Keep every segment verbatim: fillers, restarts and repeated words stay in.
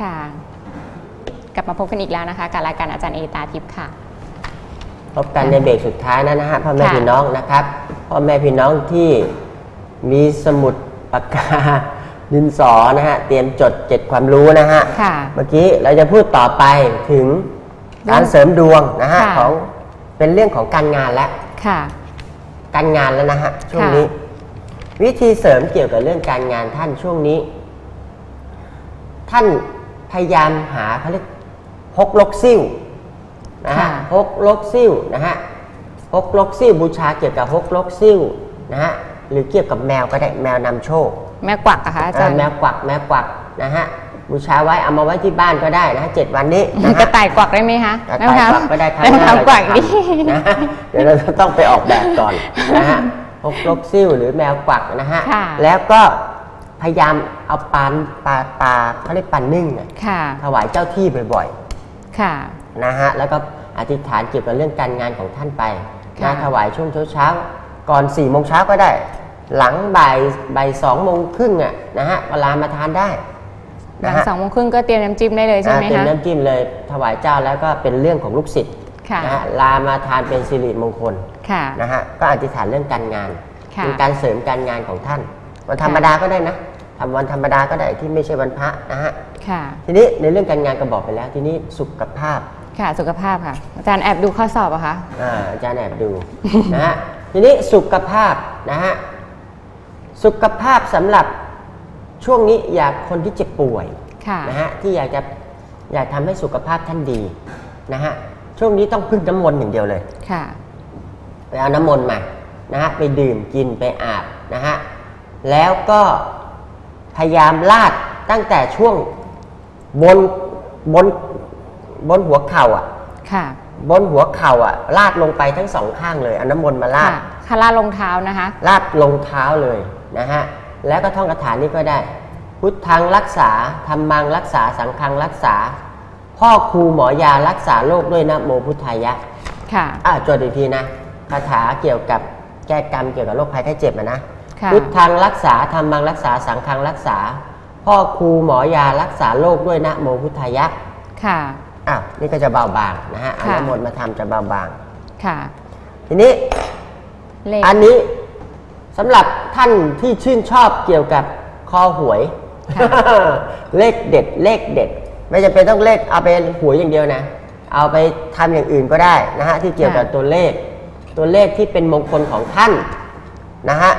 ค่ะกลับมาพบกันอีกแล้วนะคะกับรายการอาจารย์เอตาทิพย์ค่ะพบกันในเบรกสุดท้ายนะนะฮะพ่อแม่พี่น้องนะครับพ่อแม่พี่น้องที่มีสมุดปากกาดินสอนะฮะเตรียมจดเจ็ดความรู้นะฮะเมื่อกี้เราจะพูดต่อไปถึงการเสริมดวงนะฮะของเป็นเรื่องของการงานและการงานแล้วนะฮะช่วงนี้วิธีเสริมเกี่ยวกับเรื่องการงานท่านช่วงนี้ท่านพยายามหาเขาเรียกฮกลกซิ่วนะฮะฮกลกซิ่วนะฮะฮกลกซิ่วบูชาเกี่ยวกับฮกลกซิ่วนะฮะหรือเกี่ยวกับแมวก็ได้แมวนำโชคแมวกวักอะคะอาจารย์แมวกวักแมวกวักนะฮะบูชาไว้เอามาไว้ที่บ้านก็ได้นะฮะเจ็ดวันนี้กระต่ายกวักได้ไหมคะกระต่ายกวักก็ได้ครับแมวกวักนี่นะเดี๋ยวเราต้องไปออกแบบก่อนนะฮะฮกลกซิ่วหรือแมวกวักนะฮะแล้วก็พยายามเอาปลาปลาปลาเขาเรียกปลานึ่งถวายเจ้าที่บ่อยๆนะฮะแล้วก็อธิษฐานเกี่ยวกับเรื่องการงานของท่านไปนะถวายช่วงเช้าๆก่อนสี่โมงเช้าก็ได้หลังบ่ายบ่ายสองโมงครึ่งอ่ะนะฮะเวลามาทานได้หลังสองโมงครึ่งก็เตรียมน้ำจิ้มได้เลยใช่ไหมคะเตรียมน้ำจิ้มเลยถวายเจ้าแล้วก็เป็นเรื่องของลูกศิษย์นะฮะลามาทานเป็นสิริมงคลนะฮะก็อธิษฐานเรื่องการงานเป็นการเสริมการงานของท่านวันธรรมดาก็ได้นะทำวันธรรมดาก็ได้ที่ไม่ใช่วันพระนะฮะทีนี้ในเรื่องการงานก็บอกไปแล้วทีนี้สุขภาพค่ะสุขภาพค่ะอาจารย์แอบดูข้อสอบอะคะอ่าอาจารย์แอบดูนะฮะทีนี้สุขภาพนะฮะสุขภาพสำหรับช่วงนี้อยากคนที่เจ็บป่วยนะฮะที่อยากจะอยากทำให้สุขภาพท่านดีนะฮะช่วงนี้ต้องพึ่งน้ำมนต์อย่างเดียวเลยค่ะไปเอาน้ำมนต์มานะฮะไปดื่มกินไปอาบนะฮะแล้วก็พยายามลาดตั้งแต่ช่วงบนบนบนหัวเข่าอ่ะบนหัวเข่าอ่ะลาดลงไปทั้งสองข้างเลยเอาน้ำมนต์มาลาดค่ะลาดลงเท้านะคะลาดลงเท้าเลยนะฮะแล้วก็ท่องคาถานี้ก็ได้พุทธังรักษาธัมมังรักษาสังฆังรักษาพ่อครูหมอยารักษาโรคด้วยนะโมพุทธายะค่ะอ่าจดอีกทีนะคาถาเกี่ยวกับแก้กรรมเกี่ยวกับโรคภัยไข้เจ็บนะพุทธังรักษาธัมมังรักษาสังฆังรักษาพ่อครูหมอยารักษาโรคด้วยนะโมพุทธายะค่ะอ้าวนี่ก็จะเบาบางนะฮะเอาน้ำมนต์มาทำจะเบาบางค่ะทีนี้อันนี้สำหรับท่านที่ชื่นชอบเกี่ยวกับคอหวยเลขเด็ดเลขเด็ดไม่จำเป็นต้องเลขเอาไปหวยอย่างเดียวนะเอาไปทำอย่างอื่นก็ได้นะฮะที่เกี่ยวกับตัวเลขตัวเลขที่เป็นมงคลของท่านนะฮะ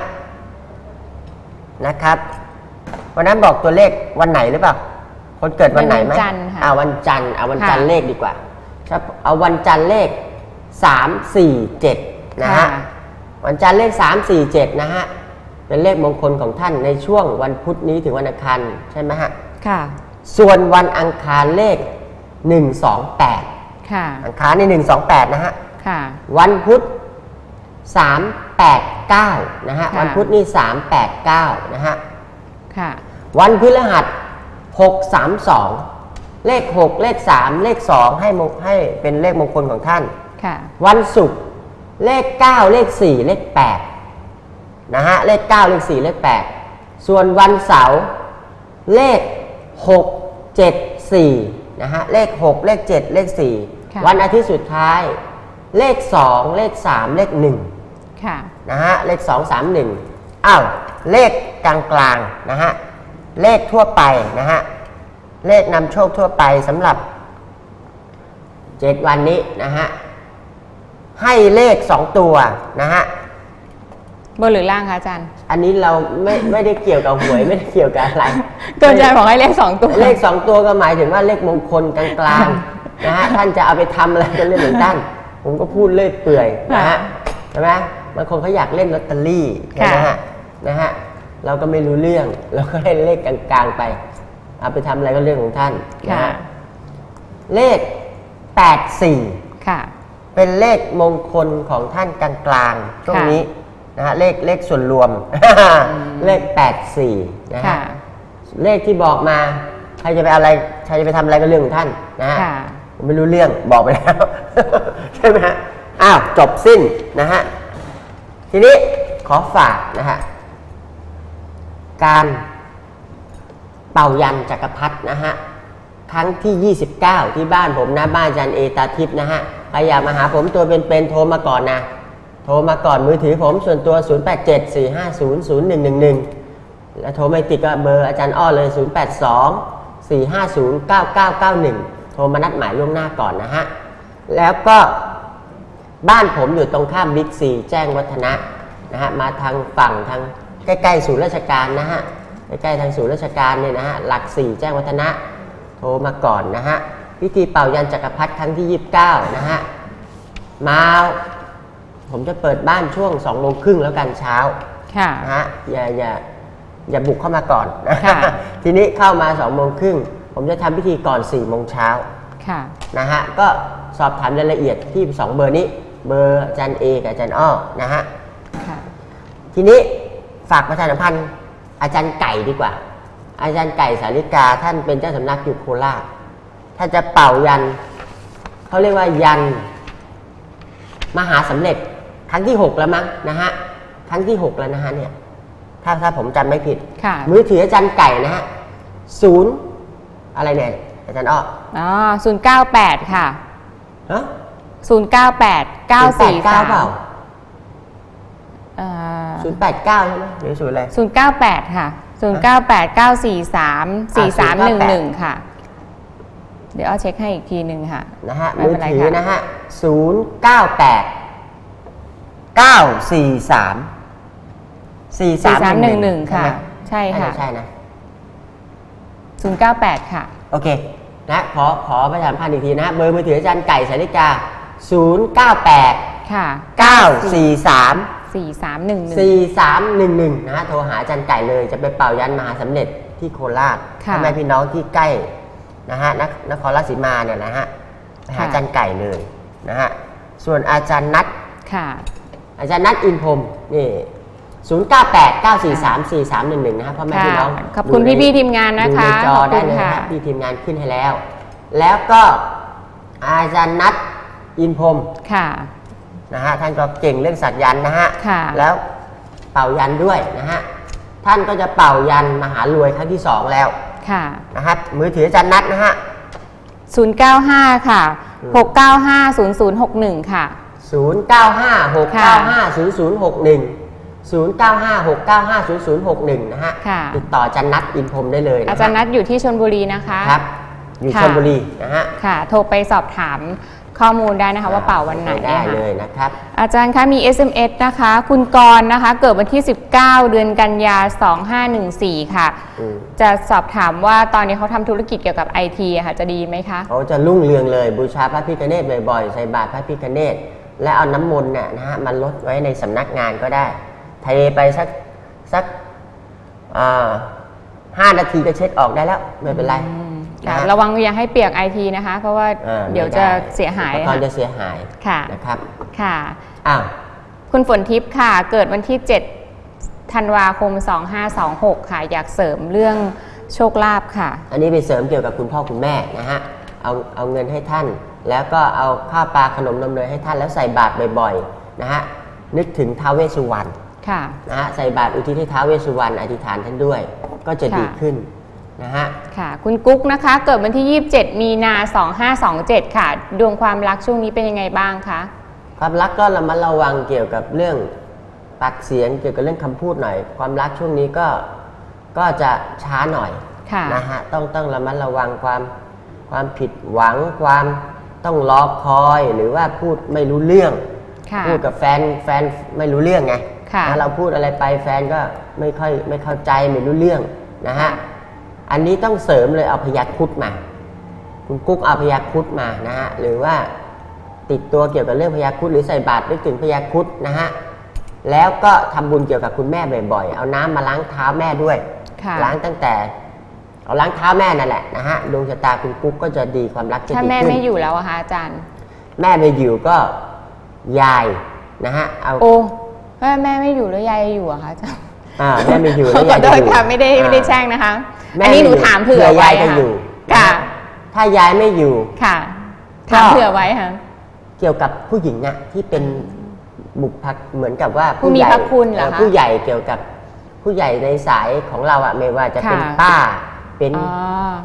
นะครับวันนั้นบอกตัวเลขวันไหนหรือเปล่าคนเกิดวันไหนไหมเอาวันจันทร์เอาวันจันทร์เลขดีกว่าเอาวันจันทร์เลขสามสี่เจ็ดนะฮะวันจันทร์เลขสามสี่เจ็ดนะฮะเป็นเลขมงคลของท่านในช่วงวันพุธนี้ถึงวันอังคารใช่ไหมฮะค่ะส่วนวันอังคารเลขหนึ่งสองแปดค่ะอังคารนี่หนึ่งสองแปดนะฮะค่ะวันพุธสามแปดเก้านะฮะวันพุธนี่สามแปดเก้านะฮะค่ะวันพฤหัสหกสามสองเลขหกเลขสามเลขสองให้ให้เป็นเลขมงคลของท่านค่ะวันศุกร์เลขเก้าเลขสี่เลขแปดนะฮะเลขเก้าเลขสี่เลขแปดส่วนวันเสาร์เลขหกเจ็ดสี่นะฮะเลขหกเลขเจ็ดเลขสี่วันอาทิตย์สุดท้ายเลขสองเลขสามเลขหนึ่งค่ะนะฮะเลขสองสามหนึ่งอ้าวเลขกลางกลางนะฮะเลขทั่วไปนะฮะเลขนำโชคทั่วไปสำหรับเจ็ดวันนี้นะฮะให้เลขสองตัวนะฮะบนหรือล่างคะอาจารย์อันนี้เราไม่ไม่ได้เกี่ยวกับหวยไม่ได้เกี่ยวกับอะไรตัวอาจารย์บอกให้เลขสองตัวเลขสองตัวก็หมายถึงว่าเลขมงคลกลางกลางนะฮะท่านจะเอาไปทำอะไรก็เรื่องของท่านผมก็พูดเลื่อยเปื่อยนะฮะใช่ไหมบางคนเขาอยากเล่นลอตเตอรี่ใช่ไหมฮะนะฮะเราก็ไม่รู้เรื่องเราก็ให้เลขกลางๆไปเอาไปทำอะไรก็เรื่องของท่านนะฮะเลขแปดสี่ค่ะเป็นเลขมงคลของท่านกลางๆช่วงนี้นะฮะเลขเลขส่วนรวมเลขแปดสี่นะฮะเลขที่บอกมาใครจะไปอะไรใครจะไปทำอะไรก็เรื่องของท่านนะฮะผมไม่รู้เรื่องบอกไปแล้วใช่ไหมฮะอ้าวจบสิ้นนะฮะทีนี้ขอฝากนะฮะการเป่ายันจักรพรรดินะฮะครั้งที่ยี่สิบเก้าที่บ้านผมนะบ้านอาจารย์เอตาทิพย์นะฮะใครอยากมาหาผมตัวเป็นๆโทรมาก่อนนะโทรมาก่อนมือถือผมส่วนตัว ศูนย์ แปด เจ็ด สี่ ห้า ศูนย์ ศูนย์ หนึ่ง หนึ่ง หนึ่ง แล้วโทรไม่ติดก็เบอร์อาจารย์อ้อเลย ศูนย์ แปด สอง สี่ ห้า ศูนย์ เก้า เก้า เก้า หนึ่ง โทรมานัดหมายล่วงหน้าก่อนนะฮะแล้วก็บ้านผมอยู่ตรงข้ามบิ๊กซีแจ้งวัฒนะนะฮะมาทางฝั่งทางใกล้ๆศูนย์ราชการนะฮะใกล้ๆทางศูนย์ราชการเนี่ยนะฮะหลักสี่แจ้งวัฒนะโทรมาก่อนนะฮะพิธีเป่ายันจักรพรรดิครั้งที่ยี่สิบเก้านะฮะมาผมจะเปิดบ้านช่วงสองโมงครึ่งแล้วกันเช้านะฮะอย่าอย่าอย่าบุกเข้ามาก่อนนะทีนี้เข้ามาสองโมงครึ่งผมจะทำพิธีก่อนสี่โมงเช้านะฮะก็สอบถามรายละเอียดที่สองเบอร์นี้เบอร์อาจารย์เอกับอาจารย์อ้อนะฮะทีนี้ฝากประชาสัมพันธ์อาจารย์ไก่ดีกว่าอาจารย์ไก่สาริกาท่านเป็นเจ้าสำนักอยู่โคราชถ้าจะเป่ายันเขาเรียกว่ายันมหาสำเร็จครั้งที่หกแล้วมั้งนะฮะครั้งที่หกแล้วนะฮะเนี่ยถ้าถ้าผมจำไม่ผิดมือถืออาจารย์ไก่นะฮะศูนย์อะไรเนี่ยอาจารย์อ้ออ๋อศูนย์เก้าแปดค่ะฮะศูนย์เก้าแปดเก้าสี่สามศูนย์แปดเก้าใช่ไหมหรือศูนย์อะไรศูนย์เก้าแปดค่ะศูนย์เก้าแปดเก้าสี่สามสี่สามหนึ่งหนึ่งค่ะเดี๋ยวเอาเช็คให้อีกทีหนึ่งค่ะนะฮะมือถือนะฮะศูนย์เก้าแปดเก้าสี่สามสี่สามหนึ่งหนึ่งค่ะใช่ค่ะใช่นะศูนย์เก้าแปดค่ะโอเคนะขอขอประชาสัมพันธ์อีกทีนะเบอร์มือถืออาจารย์ไก่สาริกาศูนย์เก้าแปดค่ะเก้าสี่สามสี่สามหนึ่งหนึ่งสี่สามหนึ่งหนึ่งนะฮะโทรหาอาจารย์ไก่เลยจะไปเป่ายันมหาสำเร็จที่โคราชพ่อแม่พี่น้องที่ใกล้นะฮะนครราชสีมาเนี่ยนะฮะไปหาอาจารย์ไก่เลยนะฮะส่วนอาจารย์นัทค่ะอาจารย์นัทอินพรมนี่ศูนย์เก้าแปดเก้าสี่สามสี่สามหนึ่งหนึ่งนะฮะพ่อแม่พี่น้องขอบคุณพี่พี่ทีมงานนะคะดูในจอได้เลยครับพี่ทีมงานขึ้นให้แล้วแล้วก็อาจารย์นัทอินพรมค่ะนะฮะท่านก็เก่งเรื่องสักยันนะฮะแล้วเป่ายันด้วยนะฮะท่านก็จะเป่ายันมหารวยครั้งที่สองแล้วค่ะนะครับมือถืออาจารย์นัทนะฮะศูนย์เก้าห้าค่ะหกเก้าห้าศูนย์ศูนย์หกหนึ่งค่ะศูนย์เก้าห้าหกเก้าห้าศูนย์ศูนย์หกหนึ่งศูนย์เก้าห้าหกเก้าห้าศูนย์ศูนย์หกหนึ่งนะฮะติดต่ออาจารย์นัทอินพรมได้เลยอาจารย์นัทอยู่ที่ชลบุรีนะคะครับอยู่ชลบุรีนะฮะค่ะโทรไปสอบถามข้อมูลได้นะคะว่าเป่าวันไหนได้เลยนะครับอาจารย์คะมี เอส เอ็ม เอส นะคะคุณกรณ์นะคะเกิดวันที่สิบเก้าเดือนกันยาสองห้าหนึ่งสี่ค่ะจะสอบถามว่าตอนนี้เขาทำธุรกิจเกี่ยวกับ ไอ ที ค่ะจะดีไหมคะเขาจะรุ่งเรืองเลยบูชาพระพิฆเนศบ่อยๆใส่บาตรพระพิฆเนศและเอาน้ำมนต์เนี่ยนะฮะมันลดไว้ในสำนักงานก็ได้เทไปสักสักห้านาทีก็เช็ดออกได้แล้วไม่เป็นไรระวังอย่าให้เปียก ไอ ที นะคะเพราะว่าเดี๋ยวจะเสียหายตอนจะเสียหายค่ะนะครับค่ะอ้าวคุณฝนทิพย์ค่ะเกิดวันที่เจ็ดธันวาคมสองห้าสองหกค่ะอยากเสริมเรื่องโชคลาภค่ะอันนี้ไปเสริมเกี่ยวกับคุณพ่อคุณแม่นะฮะเอาเอาเงินให้ท่านแล้วก็เอาข้าวปลาขนมนมเนยให้ท่านแล้วใส่บาตรบ่อยๆนะฮะนึกถึงท้าวเวสสุวรรณนะฮะใส่บาตรอุทิศให้ท้าวเวสสุวรรณอธิษฐานท่านด้วยก็จะดีขึ้นนะฮะค่ะคุณกุ๊กนะคะเกิดวันที่ยี่สิบเจ็ดมีนาสองห้าสองเจ็ดค่ะดวงความรักช่วงนี้เป็นยังไงบ้างคะความรักก็ระมัดระวังเกี่ยวกับเรื่องปากเสียงเกี่ยวกับเรื่องคำพูดหน่อยความรักช่วงนี้ก็ก็จะช้าหน่อยนะฮะต้องต้องระมัดระวังความความผิดหวังความต้องรอคอยหรือว่าพูดไม่รู้เรื่องพูดกับแฟนแฟนไม่รู้เรื่องไงนะเราพูดอะไรไปแฟนก็ไม่ค่อยไม่เข้าใจไม่รู้เรื่องนะฮะอันนี้ต้องเสริมเลยเอาพยัคฆ์คุดมาคุณกุ๊กเอาพยัคฆ์คุดมานะฮะหรือว่าติดตัวเกี่ยวกับเรื่องพยัคฆ์คุดหรือใส่บาตรนึกถึงพยัคฆ์คุดนะฮะแล้วก็ทำบุญเกี่ยวกับคุณแม่บ่อยๆเอาน้ำมาล้างเท้าแม่ด้วยล้างตั้งแต่เอาล้างเท้าแม่นั่นแหละนะฮะดวงชะตาคุณกุ๊กก็จะดีความรักจะดีขึ้นถ้าแม่ไม่อยู่แล้วอะคะอาจารย์แม่ไม่อยู่ก็ยายนะฮะเอาโอ้แม่แม่ไม่อยู่แล้วยายอยู่อะคะอาจารย์อ่าแม่ไม่อยู่แล้วยายจะอยู่ค่ะไม่ได้ไม่ได้แช่งนะคะอันนี้หนูถามเผื่อไว้ค่ะถ้ายายไม่อยู่ค่ะถามเผื่อไว้ค่ะเกี่ยวกับผู้หญิงอะที่เป็นบุคคลเหมือนกับว่าผู้มีพระคุณเหรอคะผู้ใหญ่เกี่ยวกับผู้ใหญ่ในสายของเราอะไม่ว่าจะเป็นป้าเป็น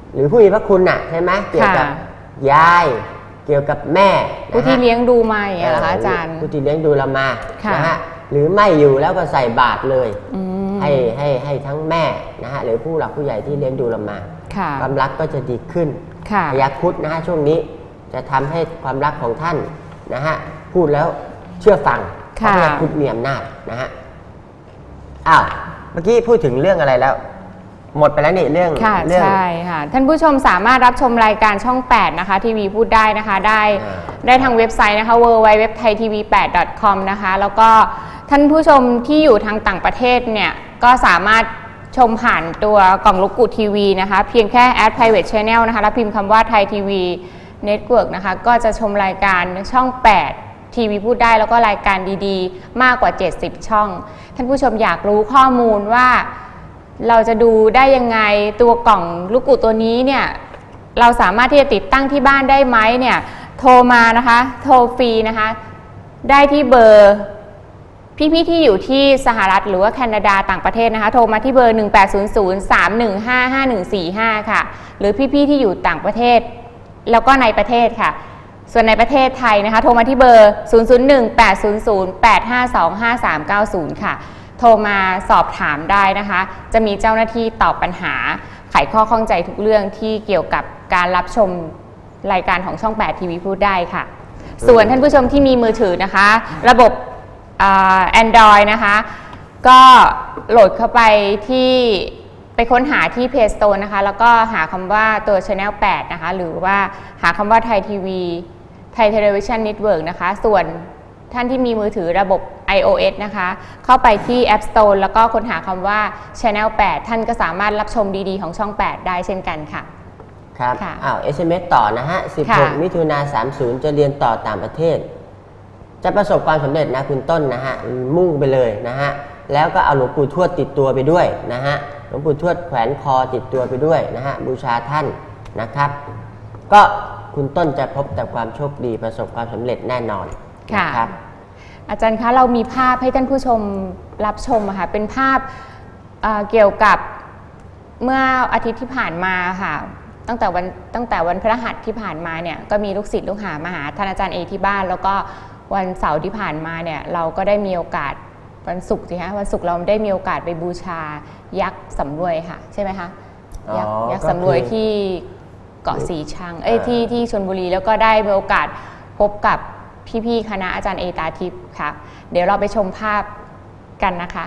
หรือผู้มีพระคุณน่ะใช่ไหมเกี่ยวกับยายเกี่ยวกับแม่ผู้ที่เลี้ยงดูมาอย่างเงี้ยเหรอคะอาจารย์ผู้ที่เลี้ยงดูเรามานะฮะหรือไม่อยู่แล้วก็ใส่บาตรเลยให้ให้ให้ทั้งแม่นะฮะหรือผู้หลักผู้ใหญ่ที่เลี้ยงดูเรามาความรักก็จะดีขึ้นพยาครุฑนะฮะช่วงนี้จะทำให้ความรักของท่านนะฮะพูดแล้วเชื่อฟังเพราะพยาครุฑมีอำนาจนะฮะอ้าวเมื่อกี้พูดถึงเรื่องอะไรแล้วหมดไปแล้วนี่เรื่องค่ะใช่ค่ะท่านผู้ชมสามารถรับชมรายการช่องแปดนะคะทีวีพูดได้นะคะได้ได้ทางเว็บไซต์นะคะ ดับเบิลยู ดับเบิลยู ดับเบิลยู ดอท ไทยทีวีแปด ดอท คอม นะคะแล้วก็ท่านผู้ชมที่อยู่ทางต่างประเทศเนี่ยก็สามารถชมผ่านตัวกล่องลูกกุดทีวีนะคะเพียงแค่ add private channel นะคะแล้วพิมพ์คำว่าไทยทีวีเน็ตเวิร์กนะคะก็จะชมรายการช่องแปดทีวีพูดได้แล้วก็รายการดีๆมากกว่าเจ็ดสิบช่องท่านผู้ชมอยากรู้ข้อมูลว่าเราจะดูได้ยังไงตัวกล่องลูกกุดตัวนี้เนี่ยเราสามารถที่จะติดตั้งที่บ้านได้ไหมเนี่ยโทรมานะคะโทรฟรีนะคะได้ที่เบอร์พี่ๆที่อยู่ที่สหรัฐหรือว่าแคนาดาต่างประเทศนะคะโทรมาที่เบอร์หนึ่งแปดศูนย์ศูนย์ สามหนึ่งห้า ห้าหนึ่งสี่ห้าค่ะหรือพี่ๆที่อยู่ต่างประเทศแล้วก็ในประเทศค่ะส่วนในประเทศไทยนะคะโทรมาที่เบอร์ศูนย์ ศูนย์ หนึ่ง แปด ศูนย์ ศูนย์ แปด ห้า สอง ห้า สาม เก้า ศูนย์ค่ะโทรมาสอบถามได้นะคะจะมีเจ้าหน้าที่ตอบปัญหาไขข้อข้องใจทุกเรื่องที่เกี่ยวกับการรับชมรายการของช่องแปดทีวีพูดได้ค่ะส่วนท่านผู้ชมที่มีมือถือนะคะระบบแอนดรอยนะคะก็โหลดเข้าไปที่ไปค้นหาที่ Play Store นะคะแล้วก็หาคำว่าตัว Channel แปดนะคะหรือว่าหาคำว่าไทยทีวีไทย Television Network นะคะส่วนท่านที่มีมือถือระบบ ไอ โอ เอส นะคะเข้าไปที่ App Store แล้วก็ค้นหาคำว่า Channel แปดท่านก็สามารถรับชมดีๆของช่องแปดได้เช่นกันค่ะครับอ้าว เอส เอ็ม เอส ต่อนะฮะสิบหกมิถุนายนสามสิบจะเรียนต่อต่างประเทศจะประสบความสำเร็จนะคุณต้นนะฮะมุ่งไปเลยนะฮะแล้วก็เอาหลวงปู่ทวดติดตัวไปด้วยนะฮะหลวงปู่ทวดแขวนคอติดตัวไปด้วยนะฮะบูชาท่านนะครับก็คุณต้นจะพบแต่ความโชคดีประสบความสำเร็จแน่นอนครับอาจารย์คะเรามีภาพให้ท่านผู้ชมรับชมค่ะเป็นภาพ เ, เกี่ยวกับเมื่ออาทิตย์ที่ผ่านมาค่ะตั้งแต่วันตั้งแต่วันพฤหัสที่ผ่านมาเนี่ยก็มีลูกศิษย์ลูกหามาหาท่านอาจารย์เอที่บ้านแล้วก็วันเสาร์ที่ผ่านมาเนี่ยเราก็ได้มีโอกาสวันศุกร์สิฮะวันศุกร์เราได้มีโอกาสไปบูชายักษ์สำรวยค่ะใช่ไหมคะยักษ์ยักษ์สำรวยที่เกาะสีชังเอ้ยที่ที่ชลบุรีแล้วก็ได้มีโอกาสพบกับพี่ๆคณะอาจารย์เอตาทิพย์ค่ะเดี๋ยวเราไปชมภาพกันนะคะ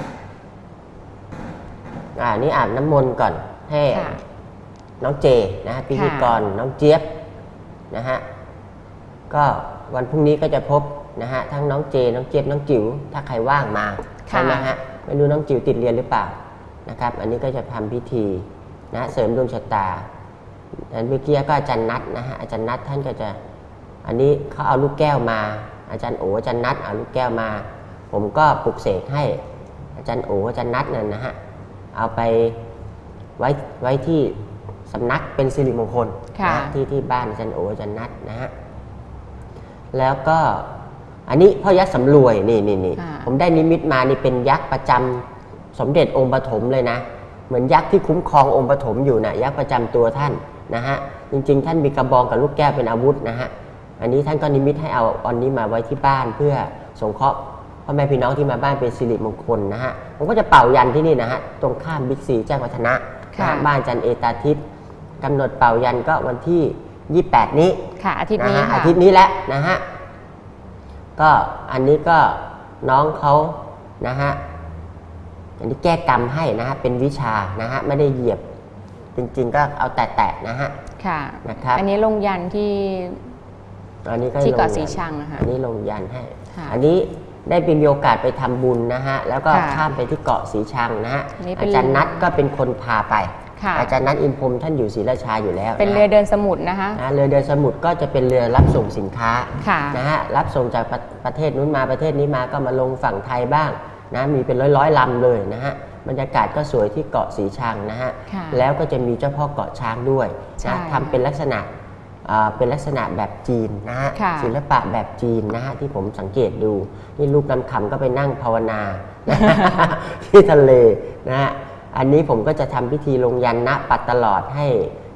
อ่านี่อาบน้ำมนต์ก่อนให้น้องเจนะฮะพิธีกรน้องเจี๊ยบนะฮะก็วันพรุ่งนี้ก็จะพบนะฮะทั้งน้องเจน้องเจี๊ยบน้องจิ๋วถ้าใครว่างมาใช่ไหมฮะไม่รู้น้องจิ๋วติดเรียนหรือเปล่านะครับอันนี้ก็จะทำพิธีนะเสริมดวงชะตาอันเมื่อกี้ก็อาจารย์นัทนะฮะอาจารย์นัทท่านก็จะอันนี้เขาเอาลูกแก้วมาอาจารย์โออาจารย์นัทเอาลูกแก้วมาผมก็ปลุกเสกให้อาจารย์โออาจารย์นัทนั่นนะฮะเอาไปไว้ไว้ที่สำนักเป็นสิริมงคลนะที่ที่บ้านอาจารย์โออาจารย์นัทนะฮะแล้วก็อันนี้พ่อยักษ์สำรวยนี่นี่นี่ผมได้นิมิตมานี่เป็นยักษ์ประจำสมเด็จองค์ปฐมเลยนะเหมือนยักษ์ที่คุ้มครององค์ปฐมอยู่นะยักษ์ประจำตัวท่านนะฮะจริงๆท่านมีกระบองกับลูกแก้วเป็นอาวุธนะฮะอันนี้ท่านก็นิมิตให้เอาอันนี้มาไว้ที่บ้านเพื่อสงเคราะห์พ่อแม่พี่น้องที่มาบ้านเป็นสิริมงคลนะฮะผมก็จะเป่ายันที่นี่นะฮะตรงข้ามบิ๊กซีแจ้งวัฒนะบ้านจันเอตาทิพย์กำหนดเป่ายันก็วันที่ยี่สิบแปดนี้ค่ะอาทิตย์นี้ค่ะอาทิตย์นี้แหละนะฮะก็อันนี้ก็น้องเขานะฮะอันนี้แก้กรรมให้นะฮะเป็นวิชานะฮะไม่ได้เหยียบจริงๆก็เอาแตะๆนะฮะค่ะนะครับอันนี้ลงยันที่อันนี้ก็ที่เกาะสีชังนะคะอันนี้ลงยันให้อันนี้ได้มีโอกาสไปทำบุญนะฮะแล้วก็ข้ามไปที่เกาะสีชังนะฮะอาจารย์นัทก็เป็นคนพาไปอาจารย์นัทอินพรหมท่านอยู่ศรีราชาอยู่แล้วเป็นเรือเดินสมุทรนะคะเรือเดินสมุทรก็จะเป็นเรือรับส่งสินค้านะฮะรับส่งจากประเทศนู้นมาประเทศนี้มาก็มาลงฝั่งไทยบ้างนะมีเป็นร้อยๆลำเลยนะฮะบรรยากาศก็สวยที่เกาะสีชังนะฮะแล้วก็จะมีเจ้าพ่อเกาะช้างด้วยนะทำเป็นลักษณะเป็นลักษณะแบบจีนนะฮะศิลปะแบบจีนนะฮะที่ผมสังเกตดูนี่ลูกน้ำคำก็ไปนั่งภาวนาที่ทะเลนะฮะอันนี้ผมก็จะทำพิธีลงยันณปัดตลอดให้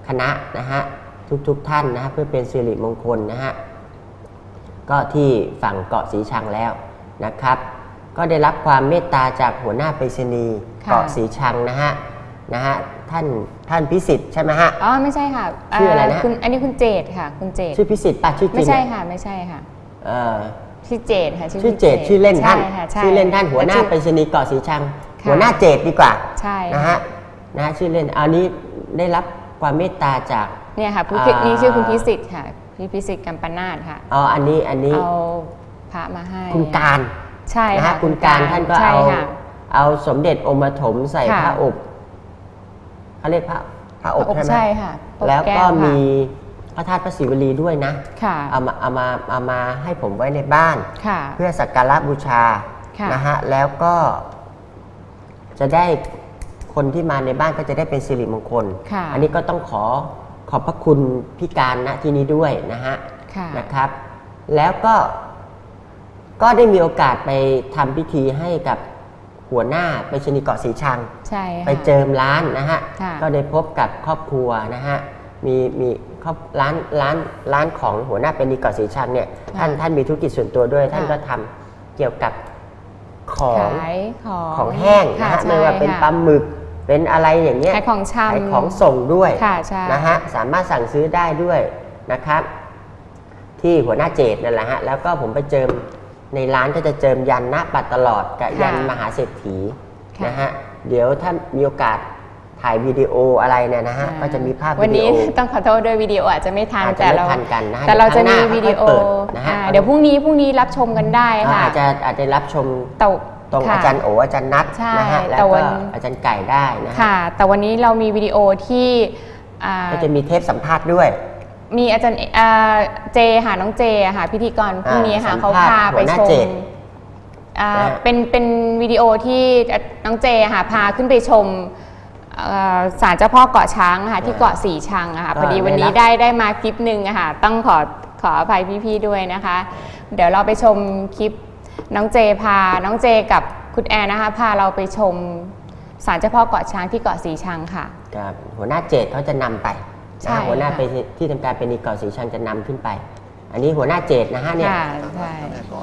คณะนะฮะทุกๆ ท่านนะฮะเพื่อเป็นสิริมงคลนะฮะก็ที่ฝั่งเกาะสีชังแล้วนะครับก็ได้รับความเมตตาจากหัวหน้าไปรษณีย์เกาะสีชังนะฮะนะฮะท่านท่านพิสิทธิ์ใช่ไหมฮะอ๋อไม่ใช่ค่ะชื่ออะไรนะคุณอันนี้คุณเจตค่ะคุณเจตชื่อพิสิทธิ์ป่ะชื่อจริงไม่ใช่ค่ะไม่ใช่ค่ะเออชื่อเจตค่ะชื่อเจตชื่อเล่นท่านชื่อเล่นท่านหัวหน้าไปรษณีย์เกาะสีชังหัวหน้าเจตดีกว่าใช่นะฮะนะชื่อเล่นอันนี้ได้รับความเมตตาจากเนี่ยค่ะผู้นี้ชื่อคุณพิสิทธิ์ค่ะพี่พิสิทธิ์กัมปนาทค่ะอ๋ออันนี้อันนี้เอาพระมาให้คุณการใช่นะฮะคุณการท่านก็เอาเอาสมเด็จองค์ปฐมใส่พระอบเขาเรียกพระพระอบใช่ไหมใช่ค่ะแล้วก็มีพระธาตุพระศิวลีด้วยนะเอามาเอามาเอามาให้ผมไว้ในบ้านเพื่อสักการะบูชานะฮะแล้วก็จะได้คนที่มาในบ้านก็จะได้เป็นสิริมงคลอันนี้ก็ต้องขอขอบพระคุณพี่การณที่นี้ด้วยนะฮะนะครับแล้วก็ก็ได้มีโอกาสไปทำพิธีให้กับหัวหน้าไปรษณีย์เกาะสีชังไปเจิมร้านนะฮะก็ได้พบกับครอบครัวนะฮะมีมีครอบร้านร้านร้านของหัวหน้าไปรษณีย์เกาะสีชังเนี่ยท่านท่านมีธุรกิจส่วนตัวด้วยท่านก็ทำเกี่ยวกับของของแห้งนะฮะไม่ว่าเป็นปลาหมึกเป็นอะไรอย่างเงี้ยขายของชำขายของส่งด้วยนะฮะสามารถสั่งซื้อได้ด้วยนะครับที่หัวหน้าเจตนั่นแหละฮะแล้วก็ผมไปเจิมในร้านก็จะเจิมยันณปัดตลอดกับยันมหาเศรษฐีนะฮะเดี๋ยวถ้ามีโอกาสถ่ายวิดีโออะไรเนี่ยนะฮะก็จะมีภาพวิดีโอวันนี้ต้องขอโทษด้วยวิดีโออาจจะไม่ทันแต่เราแต่เราจะมีวิดีโอเดี๋ยวพรุ่งนี้พรุ่งนี้รับชมกันได้ค่ะอาจจะอาจจะรับชมตรงอาจารย์โออาจารย์นัทนะฮะแล้วก็อาจารย์ไก่ได้นะค่ะแต่วันนี้เรามีวิดีโอที่ก็จะมีเทปสัมภาษณ์ด้วยมีอาจารย์เจค่ะน้องเจค่ะพิธีกรพรุ่งนี้ค่ะเขาพาไปชมเป็นเป็นวิดีโอที่น้องเจค่ะพาขึ้นไปชมศาลเจ้าพ่อเกาะช้างค่ะที่เกาะสีชังค่ะพอดีวันนี้ได้ได้มาคลิปหนึ่งค่ะต้องขอขออภัยพี่ๆด้วยนะคะเดี๋ยวเราไปชมคลิปน้องเจพาน้องเจกับคุณแอนนะคะพาเราไปชมศาลเจ้าพ่อเกาะช้างที่เกาะสีชังค่ะครับหัวหน้าเจตเขาจะนำไปหัวหน้าไปที่ทำการเป็นนิกรศรีชังจะนำขึ้นไปอันนี้หัวหน้าเจตนะฮะเนี่ยใช่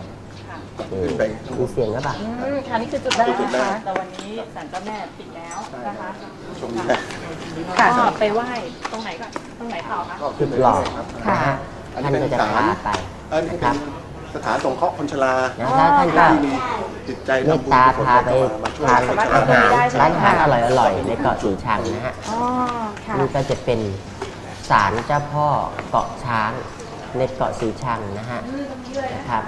มีเสียงก็แบบค่ะนี่คือจุดแรกนะคะแต่วันนี้ศาลเจ้าแม่ปิดแล้วนะคะค่ะก็ไปไหว้ตรงไหนก่อนตรงไหนต่อคะจุดหล่อนะฮะท่านก็จะพาไปนะครับสถานสงเคราะห์คนชราท่านก็มีจิตใจเมตตาพาไปทานอาหารร้านอาหารอร่อยๆในเกาะสีชังนะฮะนี่ก็จะเป็นศาลเจ้าพ่อเกาะช้างในเกาะสีชังนะฮะนะครับ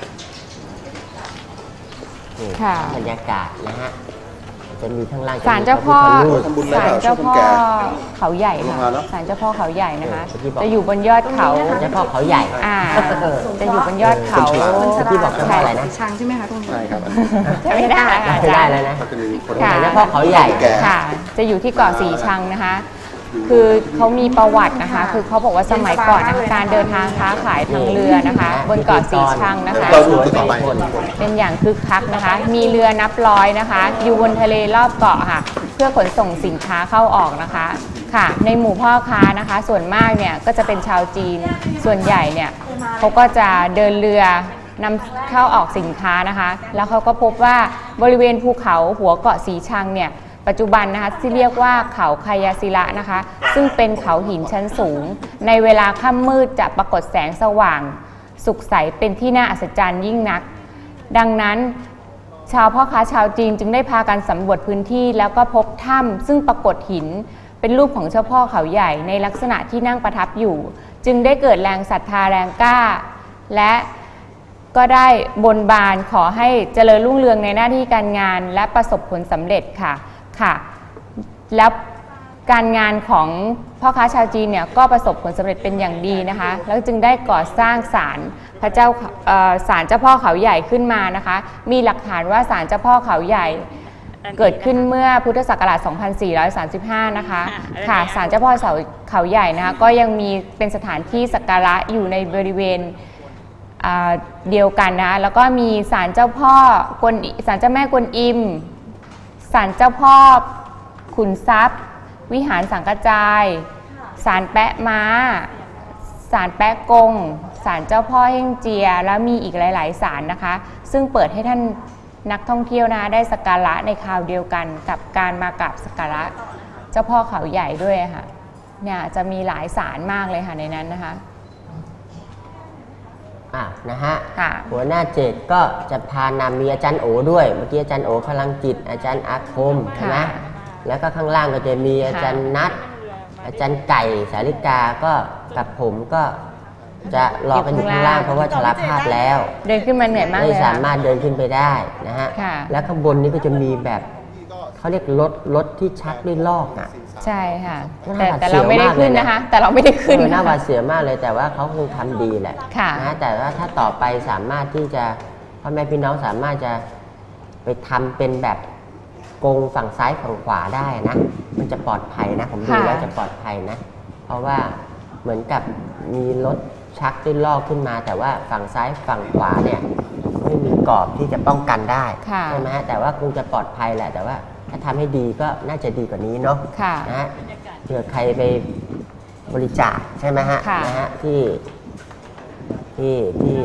นี่บรรยากาศนะฮะจะมีข้างล่างศาลเจ้าพ่อศาลเจ้าพ่อเขาใหญ่ค่ะศาลเจ้าพ่อเขาใหญ่นะคะจะอยู่บนยอดเขาเจ้าพ่อเขาใหญ่อ่าจะอยู่บนยอดเขาที่บอกใช่อะไรนะช้างใช่ไหมคะตรงนี้ใช่ครับไม่ได้ไม่ได้แล้วนะเจ้าพ่อเขาใหญ่ค่ะจะอยู่ที่เกาะสีชังนะคะคือเขามีประวัตินะคะคือเขาบอกว่าสมัยก่อนนะคะการเดินทางค้าขายทางเรือนะคะบนเกาะสีชังนะคะเป็นอย่างคึกคักนะคะมีเรือนับร้อยนะคะอยู่บนทะเลรอบเกาะค่ะเพื่อขนส่งสินค้าเข้าออกนะคะค่ะในหมู่พ่อค้านะคะส่วนมากเนี่ยก็จะเป็นชาวจีนส่วนใหญ่เนี่ยเขาก็จะเดินเรือนำเข้าออกสินค้านะคะแล้วเขาก็พบว่าบริเวณภูเขาหัวเกาะสีชังเนี่ยปัจจุบันนะคะที่เรียกว่าเขาคายาศิระนะคะซึ่งเป็นเขาหินชั้นสูงในเวลาค่ำมืดจะปรากฏแสงสว่างสุขใสเป็นที่น่าอัศจรรย์ยิ่งนักดังนั้นชาวพ่อค้าชาวจีนจึงได้พากันสำรวจพื้นที่แล้วก็พบถ้ำซึ่งปรากฏหินเป็นรูปของเจ้าพ่อเขาใหญ่ในลักษณะที่นั่งประทับอยู่จึงได้เกิดแรงศรัทธาแรงกล้าและก็ได้บนบานขอให้เจริญรุ่งเรืองในหน้าที่การงานและประสบผลสำเร็จค่ะค่ะแล้วการงานของพ่อค้าชาวจีนเนี่ยก็ประสบผลสำเร็จเป็นอย่างดีนะคะแล้วจึงได้ก่อสร้างศาลพระเจ้าศาลเจ้าพ่อเขาใหญ่ขึ้นมานะคะมีหลักฐานว่าศาลเจ้าพ่อเขาใหญ่เกิดขึ้นเมื่อพุทธศักราช สองพันสี่ร้อยสามสิบห้า นะคะค่ะศาลเจ้าพ่อเขาใหญ่นะคะก็ยังมีเป็นสถานที่สักการะอยู่ในบริเวณเดียวกันนะแล้วก็มีศาลเจ้าพ่อกวนศาลเจ้าแม่กวนอิมศาลเจ้าพ่อขุนทรัพย์วิหารสังกจายศาลแปะม้าศาลแปะกงศาลเจ้าพ่อเฮ่งเจียแล้วมีอีกหลายๆศาลนะคะซึ่งเปิดให้ท่านนักท่องเที่ยวนะได้สักการะในคราวเดียวกันกับการมากราบสักการะเจ้าพ่อเขาใหญ่ด้วยค่ะเนี่ยจะมีหลายศาลมากเลยค่ะในนั้นนะคะอ่ะนะฮะหัวหน้าเจดก็จะพานำมีอาจารย์โอด้วยเมื่อกี้อาจารย์โอพลังจิตอาจารย์อาคมใช่ไหมแล้วก็ข้างล่างก็จะมีอาจารย์นัทอาจารย์ไก่สาริกาก็กับผมก็จะรอกันอยู่ข้างล่างเพราะว่าชราภาพแล้วเดินขึ้นมาเหนื่อยมากเลยไม่สามารถเดินขึ้นไปได้นะฮะแล้วข้างบนนี้ก็จะมีแบบเขาเรียกรถรถที่ชักด้วยลอกอ่ะใช่ค่ะแต่แต่เราไม่ได้ขึ้นนะคะแต่เราไม่ได้ขึ้นน่าหวาดเสียวมากเลยแต่ว่าเขาคงทำดีแหละนะแต่ว่าถ้าต่อไปสามารถที่จะพ่อแม่พี่น้องสามารถจะไปทำเป็นแบบกงฝั่งซ้ายฝั่งขวาได้นะมันจะปลอดภัยนะผมดูแล้วจะปลอดภัยนะเพราะว่าเหมือนกับมีรถชักด้วยลอกขึ้นมาแต่ว่าฝั่งซ้ายฝั่งขวาเนี่ยไม่มีกรอบที่จะป้องกันได้ใช่ไหมฮะแต่ว่าคงจะปลอดภัยแหละแต่ว่าถ้าทำให้ดีก็น่าจะดีกว่านี้เนาะนะฮะเผื่อใครไปบริจาคใช่ไหมฮะนะฮะที่ที่ที่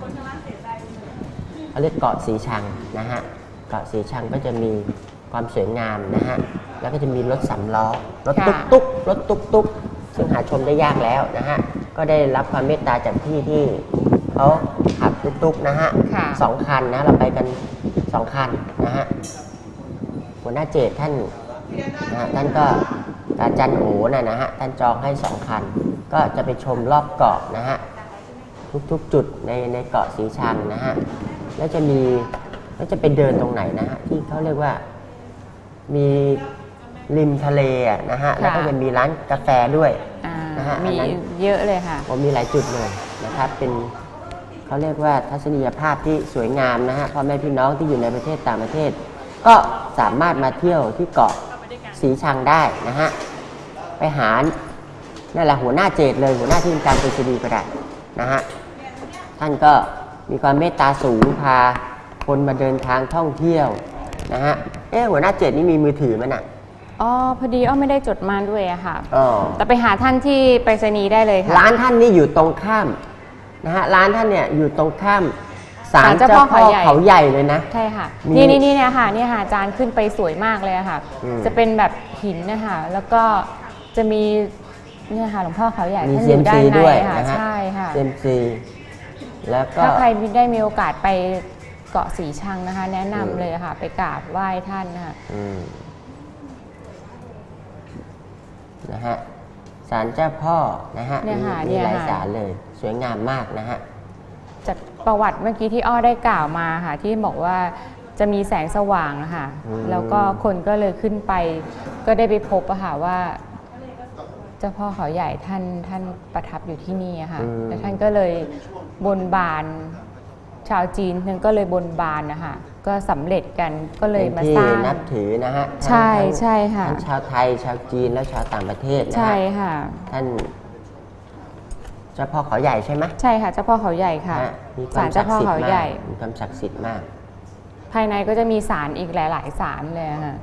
เขาเรียกเกาะสีชังนะฮะเกาะสีชังก็จะมีความสวยงามนะฮะแล้วก็จะมีรถสำล้อรถตุ๊กตุ๊กรถตุ๊กตุ๊กซึ่งหาชมได้ยากแล้วนะฮะก็ได้รับความเมตตาจากพี่ที่เขาขับตุ๊กตุ๊กนะฮะสองคันนะเราไปกันสองคันนะฮะหัวหน้าเจดท่านนะฮะท่านก็อาจารย์โอนะนะฮะท่านจองให้สองคันก็จะไปชมรอบเกาะนะฮะทุกๆจุดในในเกาะสีชังนะฮะแล้วจะมีแล้วจะไปเดินตรงไหนนะฮะที่เขาเรียกว่ามีริมทะเลนะฮะแล้วก็จะมีร้านกาแฟด้วยนะฮะมีเยอะเลยค่ะผมมีหลายจุดเลยนะครับเป็นเขาเรียกว่าทัศนียภาพที่สวยงามนะฮะพ่อแม่พี่น้องที่อยู่ในประเทศต่างประเทศก็สามารถมาเที่ยวที่เกาะสีชังได้นะฮะไปหานั่นแหละหัวหน้าเจดเลยหัวหน้าที่การไปรษณีย์ก็ได้นะฮะท่านก็มีความเมตตาสูงพาคนมาเดินทางท่องเที่ยวนะฮะเอ๊ะหัวหน้าเจดนี่มีมือถือมั้ยน่ะอ๋อพอดีอ้อไม่ได้จดมาด้วยอะค่ะอ๋อแต่ไปหาท่านที่ไปรษณีย์ได้เลยค่ะร้านท่านนี่อยู่ตรงข้ามนะฮะร้านท่านเนี่ยอยู่ตรงข้ามศาลเจ้าพ่อเขาใหญ่เลยนะใช่ค่ะนี่นี่นี่เนี่ยค่ะนี่ค่ะอาจารย์ขึ้นไปสวยมากเลยค่ะจะเป็นแบบหินนะคะแล้วก็จะมีเนี่ยค่ะหลวงพ่อเขาใหญ่ท่านอยู่ด้านในค่ะใช่ค่ะเซมซีแล้วก็ถ้าใครได้มีโอกาสไปเกาะสีชังนะคะแนะนำเลยค่ะไปกราบไหว้ท่านค่ะนะฮะศาลเจ้าพ่อนะฮะมีหลายศาลเลยสวยงามมากนะฮะจากประวัติเมื่อกี้ที่อ้อได้กล่าวมาค่ะที่บอกว่าจะมีแสงสว่างค่ะแล้วก็คนก็เลยขึ้นไปก็ได้ไปพบอะค่ะว่าเจ้าพ่อเขาใหญ่ท่านท่านประทับอยู่ที่นี่ค่ะแล้วท่านก็เลยบนบานชาวจีนท่านก็เลยบนบานนะคะก็สำเร็จกันก็เลยมาสร้างนับถือนะฮะใช่ใช่ค่ะทั้งชาวไทยชาวจีนและชาวต่างประเทศนะฮะใช่ค่ะท่านเจ้าพ่อเขาใหญ่ใช่ไหมใช่ค่ะเจ้าพ่อเขาใหญ่ค่ะศาลเจ้าพ่อเขาใหญ่มีความศักดิ์สิทธิ์มากภายในก็จะมีศาลอีกหลายๆศาลเลยค่ะ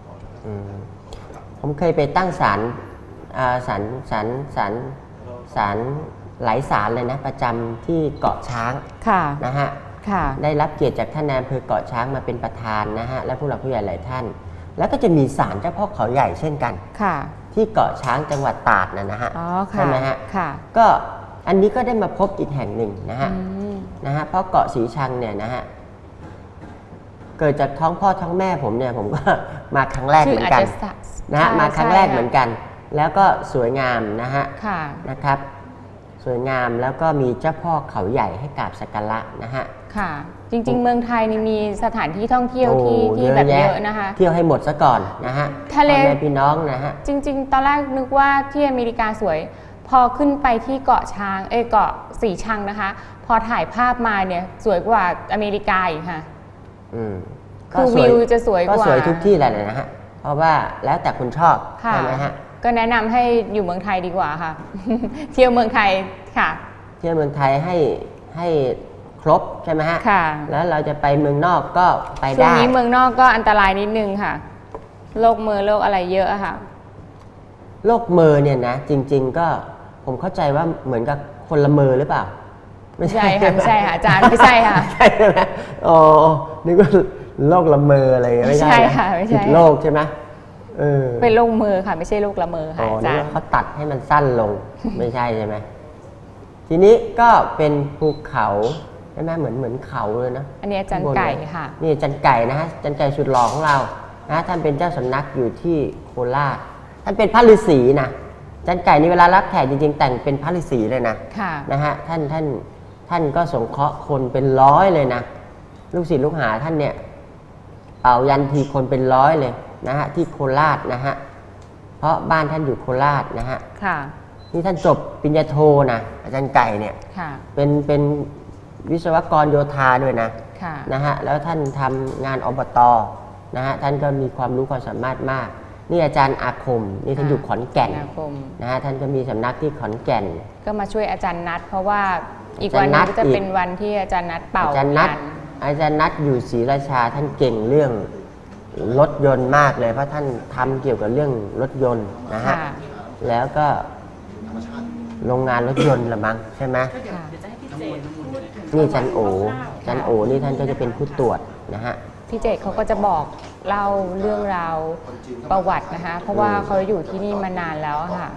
ผมเคยไปตั้งศาลศาลศาลศาลศาลหลายศาลเลยนะประจำที่เกาะช้างนะฮะได้รับเกียรติจากท่านนายอำเภอเกาะช้างมาเป็นประธานนะฮะและผู้หลักผู้ใหญ่หลายท่านแล้วก็จะมีศาลเจ้าพ่อเขาใหญ่เช่นกันที่เกาะช้างจังหวัดตราดนะนะฮะใช่ไหมฮะก็อันนี้ก็ได้มาพบอีกแห่งหนึ่งนะฮะนะฮะเพราะเกาะสีชังเนี่ยนะฮะเกิดจากท้องพ่อท้องแม่ผมเนี่ยผมก็มาครั้งแรกเหมือนกันนะฮะมาครั้งแรกเหมือนกันแล้วก็สวยงามนะฮะนะครับสวยงามแล้วก็มีเจ้าพ่อเขาใหญ่ให้กราบสักการะนะฮะค่ะจริงๆเมืองไทยนี่มีสถานที่ท่องเที่ยวที่ที่แบบเยอะนะคะเที่ยวให้หมดซะก่อนนะฮะทะเลพี่น้องนะฮะจริงๆตอนแรกนึกว่าที่อเมริกาสวยพอขึ้นไปที่เกาะช้างเอ้เกาะสีชังนะคะพอถ่ายภาพมาเนี่ยสวยกว่าอเมริกาอีกค่ะคือวิวจะสวยกว่าก็สวยทุกที่แหละนะฮะเพราะว่าแล้วแต่คุณชอบใช่ไหมฮะก็แนะนำให้อยู่เมืองไทยดีกว่าค่ะเที่ยวเมืองไทยค่ะเที่ยวเมืองไทยให้ให้ครบใช่ไหมฮะค่ะแล้วเราจะไปเมืองนอกก็ไปได้ช่วงนี้เมืองนอกก็อันตรายนิดนึงค่ะโรคเมือโรคอะไรเยอะค่ะโรคเมอร์เนี่ยนะจริงๆก็ผมเข้าใจว่าเหมือนกับคนละเมอหรือเปล่าไม่ใช่ค่ะไม่ใช่ค่ะอาจารย์ไม่ใช่ค่ะใช่ไหมอ๋อนึกว่าโรคละเมออะไรไม่ใช่ค่ะไม่ใช่โรคใช่ไหมเออเป็นโรคเมอค่ะไม่ใช่โรคละเมอค่ะอาจารย์เขาตัดให้มันสั้นลงไม่ใช่ใช่ไหมทีนี้ก็เป็นภูเขาใช่ไหมเหมือนเหมือนเขาเลยนะอันนี้อาจารย์ไก่ค่ะนี่อาจารย์ไก่นะฮะอาจารย์ไก่สุดหล่อของเรานะท่านเป็นเจ้าสำนักอยู่ที่โคราชท่านเป็นพระฤาษีนะอาจารย์ไก่นี่เวลารับแขกจริงๆแต่งเป็นพระฤาษีเลยนะนะฮะท่านท่านท่านก็สงเคราะห์คนเป็นร้อยเลยนะลูกศิษย์ลูกหาท่านเนี่ยเป่ายันทีคนเป็นร้อยเลยนะฮะที่โคราชนะฮะเพราะบ้านท่านอยู่โคราชนะฮะนี่ท่านจบปริญญาโทนะอาจารย์ไก่เนี่ยเป็นเป็นวิศวกรโยธาด้วยนะนะฮะแล้วท่านทำงานอบต.นะฮะท่านก็มีความรู้ความสามารถมากนี่อาจารย์อาคมนี่ท่านอยู่ขอนแก่นนะฮะท่านก็มีสำนักที่ขอนแก่นก็มาช่วยอาจารย์นัทเพราะว่าอีกวันนึงจะเป็นวันที่อาจารย์นัทเป่าอาจารย์นัทอาจารย์นัทอยู่ศรีราชาท่านเก่งเรื่องรถยนต์มากเลยเพราะท่านทำเกี่ยวกับเรื่องรถยนต์นะฮะแล้วก็โรงงานรถยนต์ละมั้งใช่ไหมนี่จันโอจันโอนี่ท่านก็จะเป็นผู้ตรวจนะฮะพี่เจตเขาก็จะบอกเล่าเรื่องราวประวัตินะคะเพราะว่าเขาอยู่ที่นี่มานานแล้วค่ะ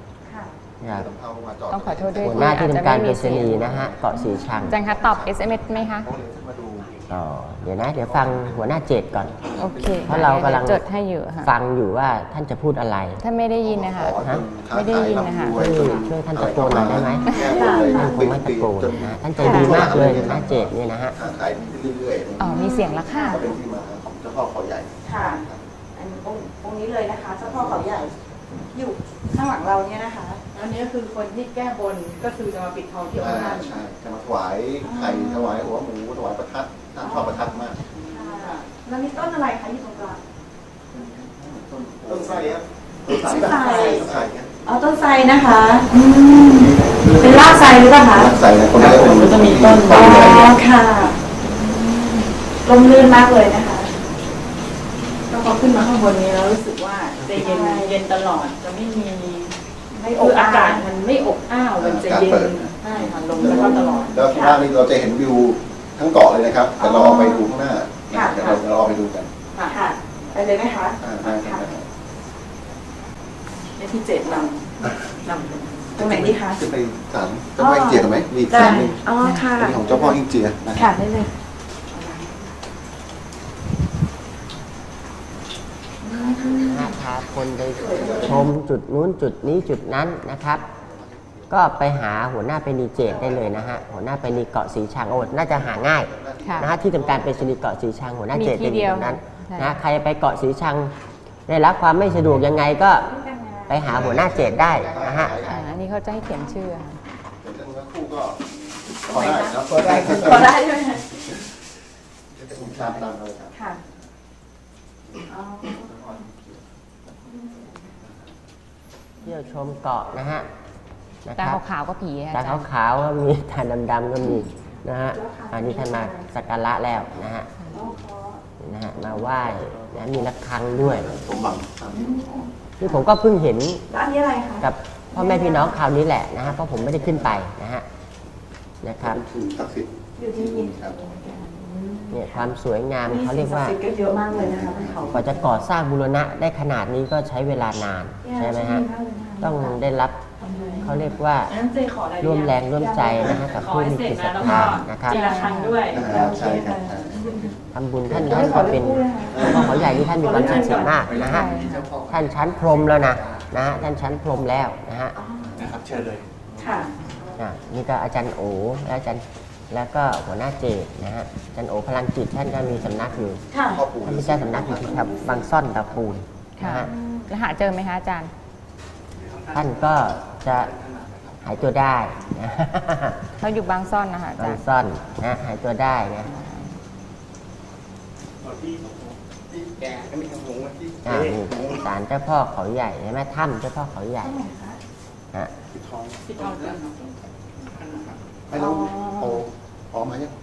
ต้องขอโทษด้วยที่อาจจะไม่มีเสียงนะฮะเกาะสีชังจังคะตอบ เอส เอ็ม เอส ไหมคะอ๋อเดี๋ยวนะเดี๋ยวฟังหัวหน้าเจตก่อนโอเคเพราะเรากำลังจดให้อยู่ค่ะฟังอยู่ว่าท่านจะพูดอะไรท่านไม่ได้ยินนะคะไม่ได้ยินนะคะช่วยท่านตะโกนหน่อยได้ไหมท่านคงไม่ตะโกนนะท่านใจดีมากเลยหัวหน้าเจตนี่นะฮะอ๋อมีเสียงแล้วค่ะเป็นที่มาของเจ้าพ่อเขาใหญ่ค่ะอันนี้ตรงนี้เลยนะคะเจ้าพ่อเขาใหญ่อยู่ข้างหลังเราเนี่ยนะคะแล้วนี้คือคนที่แก้บนก็คือจะมาปิดทองที่องค์ท่านใช่จะมาถวายไข่ถวายหัวหมูถวายประทัดท่านชอบประทัดมากแล้วมีต้นอะไรคะอยู่ตรงกลางต้นไทรครับต้นไทรอ๋อต้นไทรนะคะเป็นรากไทรหรือเปล่าคะรากไทรนะคนละคนก็จะมีต้นอ๋อค่ะร่มรื่นมากเลยนะคะก็พอขึ้นมาข้างบนนี้แล้วรู้สึกว่าจะเย็นเย็นตลอดจะไม่มีไม่อบอากาศมันไม่อบอ้าวมันจะเย็นใช่ค่ะลมแล้วก็ตลอดแล้วข้างล่างนี้เราจะเห็นวิวทั้งเกาะเลยนะครับแต่เราเอาไปดูข้างหน้าเดี๋ยวเราเราเอาไปดูกันค่ะไปเลยไหมคะค่ะในที่เจ็ดนำนำตรงไหนดีคะจะไปศาลเจ้าพ่ออิงเจียกันไหมมีอีกศาลหนึ่งอ๋อค่ะเป็นของเจ้าพ่ออิงเจียค่ะได้เลยพาคนไปชมจุดนู้นจุดนี้จุดนั้นนะครับก็ไปหาหัวหน้าไปนีเจตได้เลยนะฮะหัวหน้าไปนีเกาะสีชังโอ้น่าจะหาง่ายนะฮะที่ทำการเป็นชนีเกาะสีชังหัวหน้าเจตเป็นตรงนั้นนะใครไปเกาะสีชังได้รับความไม่สะดวกยังไงก็ไปหาหัวหน้าเจตได้นะฮะอันนี้เขาจะให้เขียนชื่อคู่ก็พอได้ครับพอได้พอได้ใช่ไหมคะผมตามตามเลยครับค่ะเที่ยวชมเกาะนะฮะตาขาวๆก็ผีตาขาวๆก็มีตาดำๆก็มีนะฮะอันนี้ท่านมาสักการะแล้วนะฮะนะฮะมาไหว้และมีระฆังด้วยนี่ผมก็เพิ่งเห็นกับพ่อแม่พี่น้องคราวนี้แหละนะฮะเพราะผมไม่ได้ขึ้นไปนะฮะนะครับเนี่ยความสวยงามเขาเรียกว่าเยอะมากเลยนะคะกว่าจะก่อสร้างบูรณะได้ขนาดนี้ก็ใช้เวลานานใช่ไหมฮะต้องได้รับเขาเรียกว่าร่วมแรงร่วมใจนะฮะกับผู้มีจิตศรัทธานะครับทำบุญท่านท่านก็เป็นพ่อเขาใหญ่ที่ท่านมีความศักดิ์สิทธิ์มากนะฮะท่านชั้นพรหมแล้วนะนะฮะท่านชั้นพรหมแล้วนะฮะนะครับเชิญเลยค่ะนี่ก็อาจารย์โอและอาจารย์แล้วก็หัวหน้าเจตนะฮะอาจารย์โอพลังจิตท่านก็มีสำนักอยู่ท่านมีเจ้าสำนักอยู่ที่บางซ่อนตะปูนนะฮะแล้วหาเจอไหมคะอาจารย์ท่านก็จะหายตัวได้นะเขาอยู่บางซ่อนนะคะบางซ่อนนะหายตัวได้นะอ่ามีศาลเจ้าพ่อเขาใหญ่ใช่ไหมถ้ำเจ้าพ่อเขาใหญ่ฮะไม่รู้โอ้ออกมาเนี่ย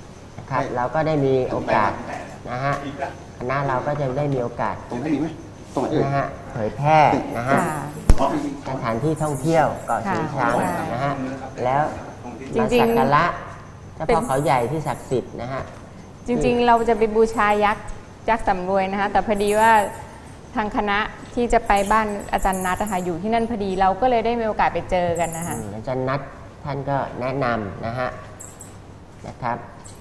นะครับเราก็ได้มีโอกาสนะฮะคณะเราก็จะได้มีโอกาสตรงนี้มีไหมตรงไหนเอ่ยนะฮะเผยแพร่นะฮะค่ะสถานที่ท่องเที่ยวเกาะสีชังค่ะนะฮะแล้วจริมางๆสักการะเจ้าพ่อเขาใหญ่ที่ศักดิ์สิทธิ์นะฮะจริงๆ เราจะไปบูชายักษ์ยักษ์สำรวยนะคะ แต่พอดีว่าทางคณะที่จะไปบ้านอาจารย์นัทนะคะอยู่ที่นั่นพอดีเราก็เลยได้มีโอกาสไปเจอกันนะคะอาจารย์นัทท่านก็แนะนำนะฮะนะครับ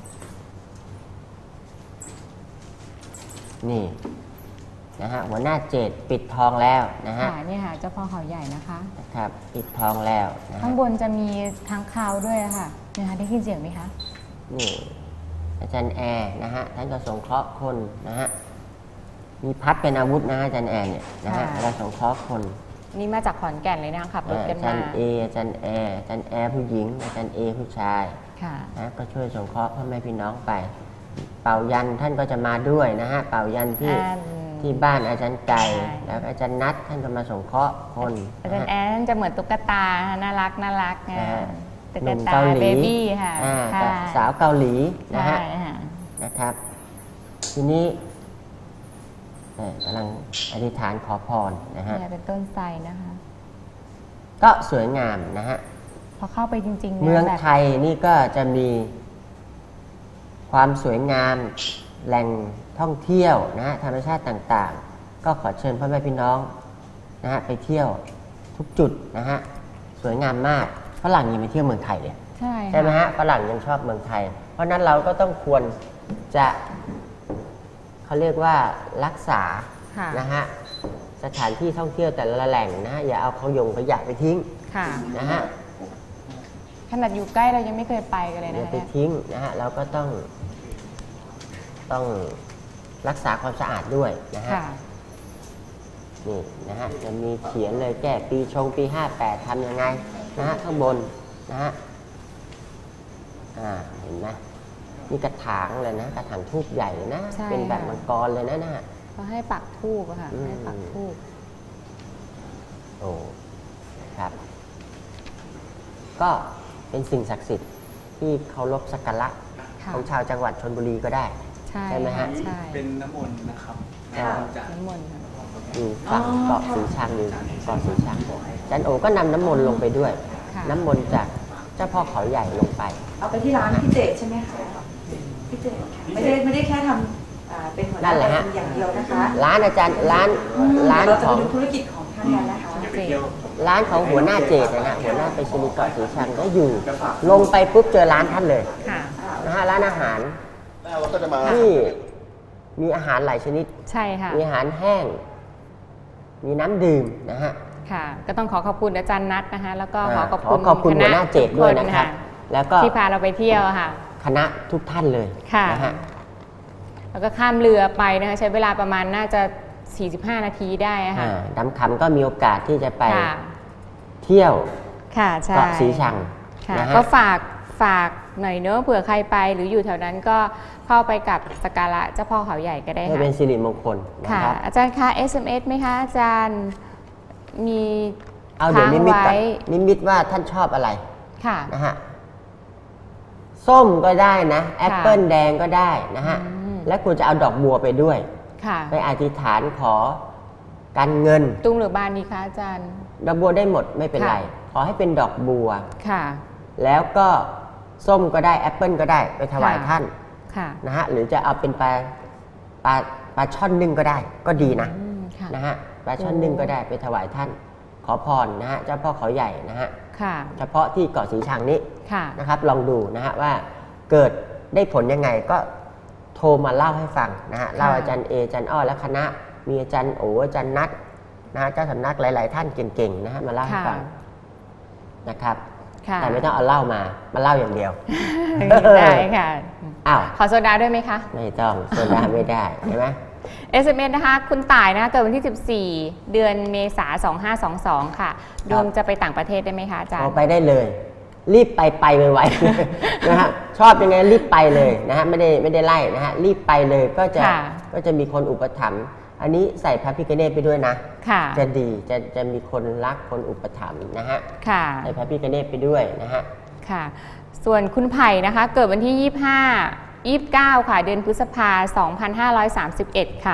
นี่นะฮะหัวหน้าเจดปิดทองแล้วนะฮะค่ะนี่ค่ะเจ้าพ่อเขาใหญ่นะคะนะครับปิดทองแล้วนะฮะข้างบนจะมีค้างคาวด้วยอะค่ะนะคะได้ยินเสียงไหมคะนี่อาจารย์แอร์นะฮะท่านก็สงเคราะห์คนนะฮะมีพัดเป็นอาวุธนะฮะอาจารย์แอร์เนี่ยนะฮะเราสงเคราะห์คนนี่มาจากขอนแก่นเลยนะคะขับรถกันอาจารมาย์เออาจารย์แอร์อาจารย์แอร์ผู้หญิงอาจารย์เอผู้ชายค่ะนะก็ช่วยสงเคราะห์พ่อแม่พี่น้องไป เป่ายันท่านก็จะมาด้วยนะฮะเป่ายันที่อ่าที่บ้านอาจารย์ไก่ใช่แล้วอาจารย์นัทท่านก็มาสงเคราะห์คนอานะจารฮะย์แอนจะเหมือนตุ๊กตาน่ารักน่ารักนะนะฮะตุ๊หกนุ่มตาเกาหลีเบบี้ค่ะอ่าค่ะกับสาวเกาหลีนะฮะใช่ค่ะนะครับ ทีนี้เอ่อกำลังอธิษฐานขอพรนะฮะเนี่ยเป็นต้นไทรนะคะก็สวยงามนะฮะพอเข้าไปจริงๆเนี่ยเมืองแบบไทยนี่ก็จะมีความสวยงามแหล่งท่องเที่ยวนะฮะธรรมชาติต่างๆ ก็ขอเชิญพ่อแม่พี่น้องนะฮะไปเที่ยวทุกจุดนะฮะสวยงามมากฝรั่งยังไปเที่ยวเมืองไทยเลยใช่ใช่ไหมค่ะฮะฝรั่งยังชอบเมืองไทย เพราะฉะนั้นเราก็ต้องควรจะเขาเรียกว่ารักษาค่ะนะฮะสถานที่ท่องเที่ยวแต่ละแหล่งนะฮะอย่าเอาเขายงขยะไปทิ้งค่ะนะฮะขนาดอยู่ใกล้เรายังไม่เคยไปกันเลยอนะย่าคะไปเนี่ยทิ้งนะฮะเราก็ต้องต้องรักษาความสะอาดด้วยนะฮะค่ะนี่นะฮะจะมีเขียนเลยแก้ปีชงปีห้าแปดทำยังไงนะฮะข้างบนนะฮะอ่าเห็นไหมมีกระถางเลยนะกระถางทูบใหญ่เลยนะใช่เป็นแบบค่ะมังกรเลยนะนะฮะเขาให้ปักทูบอะค่ะอืมให้ปักทูบโอ้ครับ ก็เป็นสิ่งศักดิ์สิทธิ์ที่เคารพสักการะค่ะของชาวจังหวัดชลบุรีก็ได้ใช่ใช่ไหมฮะใช่เป็นน้ำมนต์นะครับอ่าจากน้ำมนต์ค่ะอยู่ฝั่งเกาะสีชังอยู่เกาะสีชังอาจารย์โอก็นำน้ำมนต์ลงไปด้วยค่ะน้ำมนต์จากเจ้าพ่อเขาใหญ่ลงไปเอาไปที่ร้านพี่เจดใช่ไหมคะพี่เจดค่ะไม่ได้ไม่ได้แค่ทำอ่าเป็นหัวหนั่น้านแหละฮะอย่างเดียวนะคะร้านอาจารย์ร้านร้านเราขจะองมาดูธุรกิจของท่านกันนะคะเจ๋งร้านของหัวหน้าเจดนะฮะหัวหน้าไปรษณีย์เกาะสีชังก็อยู่ ลงไปปุ๊บเจอร้านท่านเลยค่ะนะฮะร้านอาหารแล้วเราก็จะมาที่มีอาหารหลายชนิดใช่ค่ะมีอาหารแห้ง มีน้ำดื่มนะฮะค่ะ ก็ต้องขอขอบคุณอาจารย์นัทนะคะ แล้วก็ขอขอบขอคุณขอบคุณหัวหน้าเจดด้วยนะครับ แล้วก็ที่พาเราไปเที่ยวค่ะคณะทุกท่านเลยค่ะนะฮะแล้วก็ข้ามเรือไปนะคะใช้เวลาประมาณน่าจะ สี่สิบห้า นาทีได้อะค่ะอ่าดำคำก็มีโอกาสที่จะไปค่ะเที่ยวค่ะใช่เกาะสีชังค่ะนะฮะก็ฝากฝากหน่อยเนอะเผื่อใครไปหรืออยู่แถวนั้นก็เข้าไปกับสักการะเจ้าพ่อเขาใหญ่ก็ได้ให้ค่ะเป็นสิริมงคลนะค่ะครับอาจารย์คะ เอส เอ็ม เอส ไหมคะอาจารย์มีเอาเดี๋ยวนิมิตก่อนค้างไว้นิมิตว่าท่านชอบอะไรค่ะนะฮะส้มก็ได้นะแอปเปิลแดงก็ได้นะฮะอืมและคุณจะเอาดอกบัวไปด้วยค่ะไปอธิษฐานขอการเงินตุ้งหรือบานดีคะอาจารย์ดอกบัวได้หมดไม่เป็นไรค่ะขอให้เป็นดอกบัวค่ะแล้วก็ส้มก็ได้แอปเปิลก็ได้ไปถวายค่ะท่านค่ะนะฮะหรือจะเอาเป็นปลาปลาปลาช่อนนึ่งก็ได้ ก็ดีนะอืมค่ะนะฮะปลาช่อนนึ่งก็ได้ไปถวายท่าน ขอพรนะฮะเจ้าพ่อเขาใหญ่นะฮะค่ะเฉพาะที่เกาะสีชังนี้ค่ะนะครับ ลองดูนะฮะว่าเกิดได้ผลยังไงก็โทรมาเล่าให้ฟังนะฮะเล่าอาจารย์เออาจารย์อ้อและคณะมีอาจารย์โออาจารย์นัทนะฮะเจ้าสำนักหลาย ๆ ท่านเก่งๆนะฮะมาเล่าให้ค่ะฟังนะครับค่ะแต่ไม่ต้องเอาเหล้ามามาเล่าอย่างเดียวได้ค่ะอ้าวขอโซดาด้วยไหมคะไม่ต้องโซดาไม่ได้ใช่ไหมเอส เอ็ม เอส นะคะ คุณต่ายนะคะเกิดวันที่ สิบสี่ เดือนเมษายนสองห้าสองสอง ค่ะ ดวงจะไปต่างประเทศได้ไหมคะอาจารเอาย์ไปได้เลย รีบไปไปไวๆ นะฮะชอบยังไงรีบไปเลยนะฮะไม่ได้ไม่ได้ไล่นะฮะรีบไปเลยก็จะค่ะก็จะมีคนอุปถัมภ์อันนี้ใส่พระพิฆเนศไปด้วยนะค่ะจะดีจะจะมีคนรักคนอุปถัมภ์นะฮะค่ะใส่พระพิฆเนศไปด้วยนะฮะค่ะ ส่วนคุณไผ่นะคะ เกิดวันที่ ยี่สิบห้า ยี่สิบเก้า ค่ะ เดือนพฤษภาคม สองพันห้าร้อยสามสิบเอ็ด ค่ะ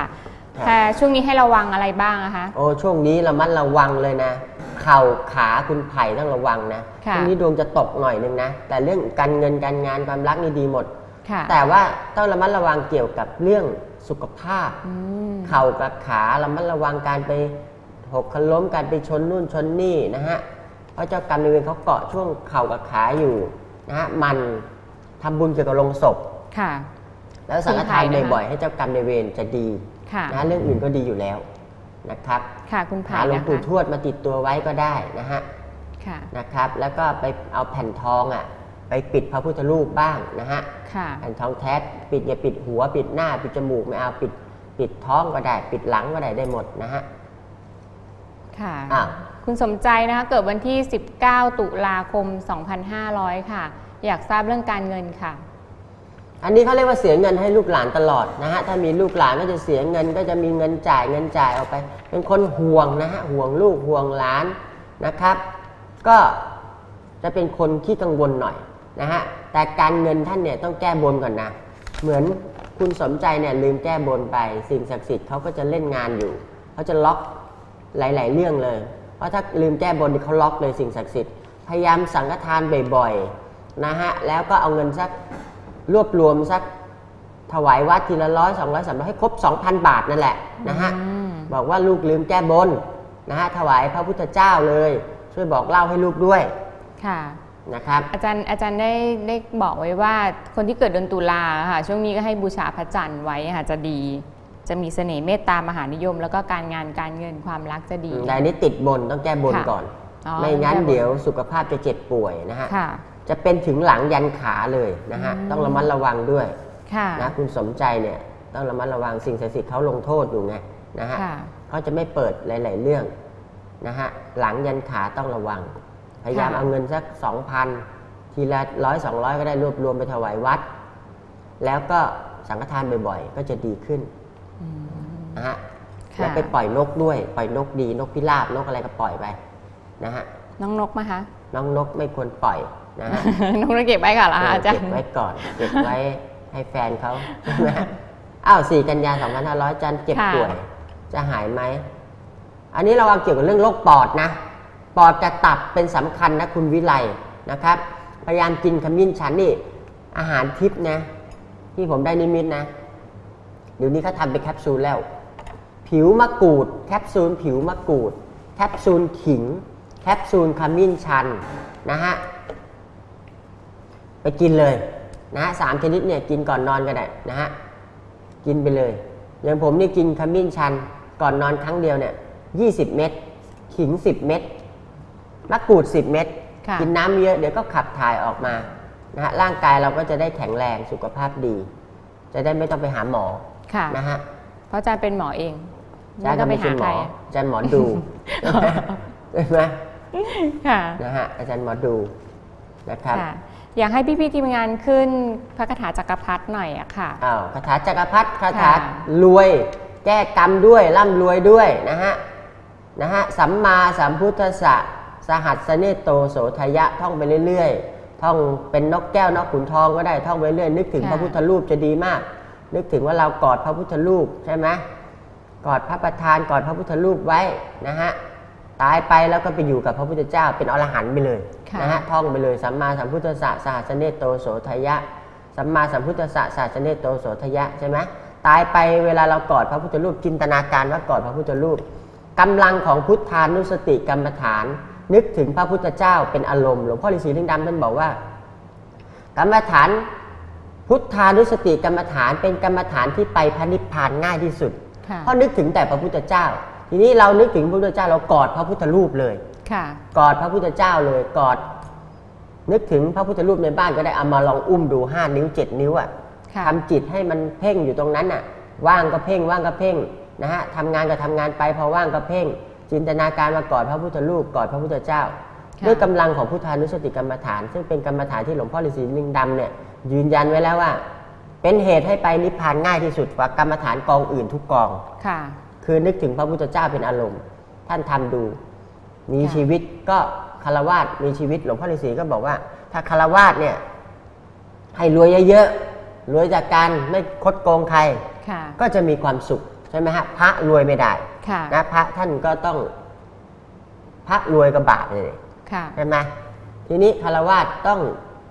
แต่ช่วงนี้ให้ระวังอะไรบ้างอะคะโอ้ช่วงนี้ระมัดระวังเลยนะเข่าขาคุณไผ่ต้องระวังนะช่วงนี้ดวงจะตกหน่อยนึงนะแต่เรื่องการเงินการงานความรักนี่ดีหมดแต่ว่าต้องระมัดระวังเกี่ยวกับเรื่องสุขภาพเข่ากับขาระมัดระวังการไปหกล้มการไปชนนู่นชนนี่นะฮะเพราะเจ้ากรรมนายเวรเขาเกาะช่วงเข่ากับขาอยู่นะฮะมันทำบุญเกี่ยวกับโลงศพแล้วสังฆทานบ่อยๆให้เจ้ากรรมนายเวรจะดีนะเรื่องอื่นก็ดีอยู่แล้วนะครับหาหลวงปู่ทวดมาติดตัวไว้ก็ได้นะฮะนะครับแล้วก็ไปเอาแผ่นทองอ่ะไปปิดพระพุทธรูปบ้างนะฮะแผ่นทองแท้ปิดอย่าปิดหัวปิดหน้าปิดจมูกไม่เอาปิดปิดท้องก็ได้ปิดหลังก็ได้ได้หมดนะฮะค่ะคุณสมใจนะคะเกิดวันที่สิบเก้าตุลาคมสองพันห้าร้อยค่ะอยากทราบเรื่องการเงินค่ะอันนี้เขาเรียกว่าเสียเงินให้ลูกหลานตลอดนะฮะถ้ามีลูกหลานก็จะเสียเงินก็จะมีเงินจ่ายเงินจ่ายออกไปเป็นคนห่วงนะฮะห่วงลูกห่วงหลานนะครับก็จะเป็นคนขี้กังวลหน่อยนะฮะแต่การเงินท่านเนี่ยต้องแก้บนก่อนนะเหมือนคุณสมใจเนี่ยลืมแก้บนไปสิ่งศักดิ์สิทธิ์เขาก็จะเล่นงานอยู่เขาจะล็อกหลายๆเรื่องเลยเพราะถ้าลืมแก้บนเขาล็อกเลยสิ่งศักดิ์สิทธิ์พยายามสังฆทานบ่อยๆนะฮะแล้วก็เอาเงินสักรวบรวมสักถวายวัดทีละร้อยสองร้อยสามร้อยให้ครบ สองพัน บาทนั่นแหละนะฮะบอกว่าลูกลืมแก้บนนะฮะถวายพระพุทธเจ้าเลยช่วยบอกเล่าให้ลูกด้วยค่ะนะครับอาจารย์อาจารย์ได้ได้บอกไว้ว่าคนที่เกิดเดือนตุลาค่ะช่วงนี้ก็ให้บูชาพระจันทร์ไว้ค่ะจะดีจะมีเสน่ห์เมตตามหานิยมแล้วก็การงานการเงินความรักจะดีแต่นี้ติดบนต้องแก้บนก่อนไม่งั้นเดี๋ยวสุขภาพจะเจ็บป่วยนะฮะจะเป็นถึงหลังยันขาเลยนะฮะต้องระมัดระวังด้วยนะคุณสมใจเนี่ยต้องระมัดระวังสิ่งศักดิ์สิทธิ์เขาลงโทษอยู่ไงนะฮะเขาจะไม่เปิดหลายๆเรื่องนะฮะหลังยันขาต้องระวังพยายามเอาเงินสัก สองพัน ทีละร้อยสองร้อยก็ได้รวบรวมไปถวายวัดแล้วก็สังฆทานบ่อยๆก็จะดีขึ้นนะฮะแล้วไปปล่อยนกด้วยปล่อยนกดีนกพิราบนกอะไรก็ปล่อยไปนะฮะน้องนกไหมคะน้องนกไม่ควรปล่อยนะฮะน้องนกเก็บไว้ก่อนเหรออาจารย์เก็บไว้ก่อนเก็บไว้ให้แฟนเขาใช่ไหมอ้าวสี่กันยาสองพันห้าร้อยจันเจ็บป่วยจะหายไหมอันนี้เราเอาเกี่ยวกับเรื่องโรคปอดนะปอดกับตับเป็นสำคัญนะคุณวิไลนะครับพยายามกินขมิ้นชันนี่อาหารทิพย์นะที่ผมได้นิมิตนะเดี๋ยวนี้เขาทำเป็นแคปซูลแล้วผิวมะกรูดแคปซูลผิวมะกรูดแคปซูลขิงแคปซูลขมิ้นชันนะฮะไปกินเลยนะฮะสามชนิดเนี่ยกินก่อนนอนก็ได้นะฮะกินไปเลยอย่างผมนี่กินขมิ้นชันก่อนนอนครั้งเดียวเนี่ยยี่สิบเม็ดขิงสิบเม็ดมะกรูดสิบเม็ดกินน้ำเยอะเดี๋ยวก็ขับถ่ายออกมานะฮะร่างกายเราก็จะได้แข็งแรงสุขภาพดีจะได้ไม่ต้องไปหาหมอนะฮะเพราะอาจารย์เป็นหมอเองอาจารย์ก็ไม่ใช่หมออาจารย์หมอดูใช่ไหมนะฮะอาจารย์หมอดูนะครับอยากให้พี่ๆทีมงานขึ้นพระคาถาจักรพรรดิหน่อยอะค่ะอ้าวคาถาจักรพรรดิคาถารวยแก้กรรมด้วยร่ำรวยด้วยนะฮะนะฮะสัมมาสัมพุทธัสสะสหัสเนโตโสทยะท่องไปเรื่อยๆท่องเป็นนกแก้วนกขุนทองก็ได้ท่องไปเรื่อยนึกถึงพระพุทธรูปจะดีมากนึกถึงว่าเรากอดพระพุทธรูปใช่ไหมกอดพระประธานกอดพระพุทธรูปไว้นะฮะตายไปแล้วก็ไปอยู่กับพระพุทธเจ้าเป็นอรหันต์ไปเลยนะฮะท่องไปเลยสัมมาสัมพุทธัสสะสหัสเนโตโสทยะสัมมาสัมพุทธัสสะสหัสเนโตโสทยะใช่ไหมตายไปเวลาเรากอดพระพุทธรูปจินตนาการว่ากอดพระพุทธรูปกำลังของพุทธานุสติกรรมฐานนึกถึงพระพุทธเจ้าเป็นอารมณ์หลวงพ่อฤาษีลิงดำท่านบอกว่ากรรมฐานพุทธานุสติกรรมฐานเป็นกรรมฐานที่ไปพระนิพพานง่ายที่สุดเพราะนึกถึงแต่พระพุทธเจ้าทีนี้เรานึกถึงพระพุทธเจ้าเรากอดพระพุทธรูปเลยกอดพระพุทธเจ้าเลยกอดนึกถึงพระพุทธรูปในบ้านก็ได้เอามาลองอุ้มดูห้านิ้วเจ็ดนิ้วอ่ะทำจิตให้มันเพ่งอยู่ตรงนั้นอ่ะว่างก็เพ่งว่างก็เพ่งนะฮะทำงานก็ทำงานไปพอว่างก็เพ่งจินตนาการว่ากอดพระพุทธรูปกอดพระพุทธเจ้าด้วยกำลังของพุทธานุสติกรรมฐานซึ่งเป็นกรรมฐานที่หลวงพ่อฤาษีลิงดำเนี่ยยืนยันไว้แล้วว่าเป็นเหตุให้ไปนิพพานง่ายที่สุดกว่ากรรมฐานกองอื่นทุกกองคือนึกถึงพระพุทธเจ้าเป็นอารมณ์ท่านทำดูมีชีวิตก็ฆราวาสมีชีวิตหลวงพ่อฤาษีก็บอกว่าถ้าฆราวาสเนี่ยให้รวยเยอะๆรวยจากการไม่คดโกงใครก็จะมีความสุขใช่ไหมฮะพระรวยไม่ได้นะพระท่านก็ต้องพระรวยกับบาปเลยใช่ไหมทีนี้ฆราวาสต้อง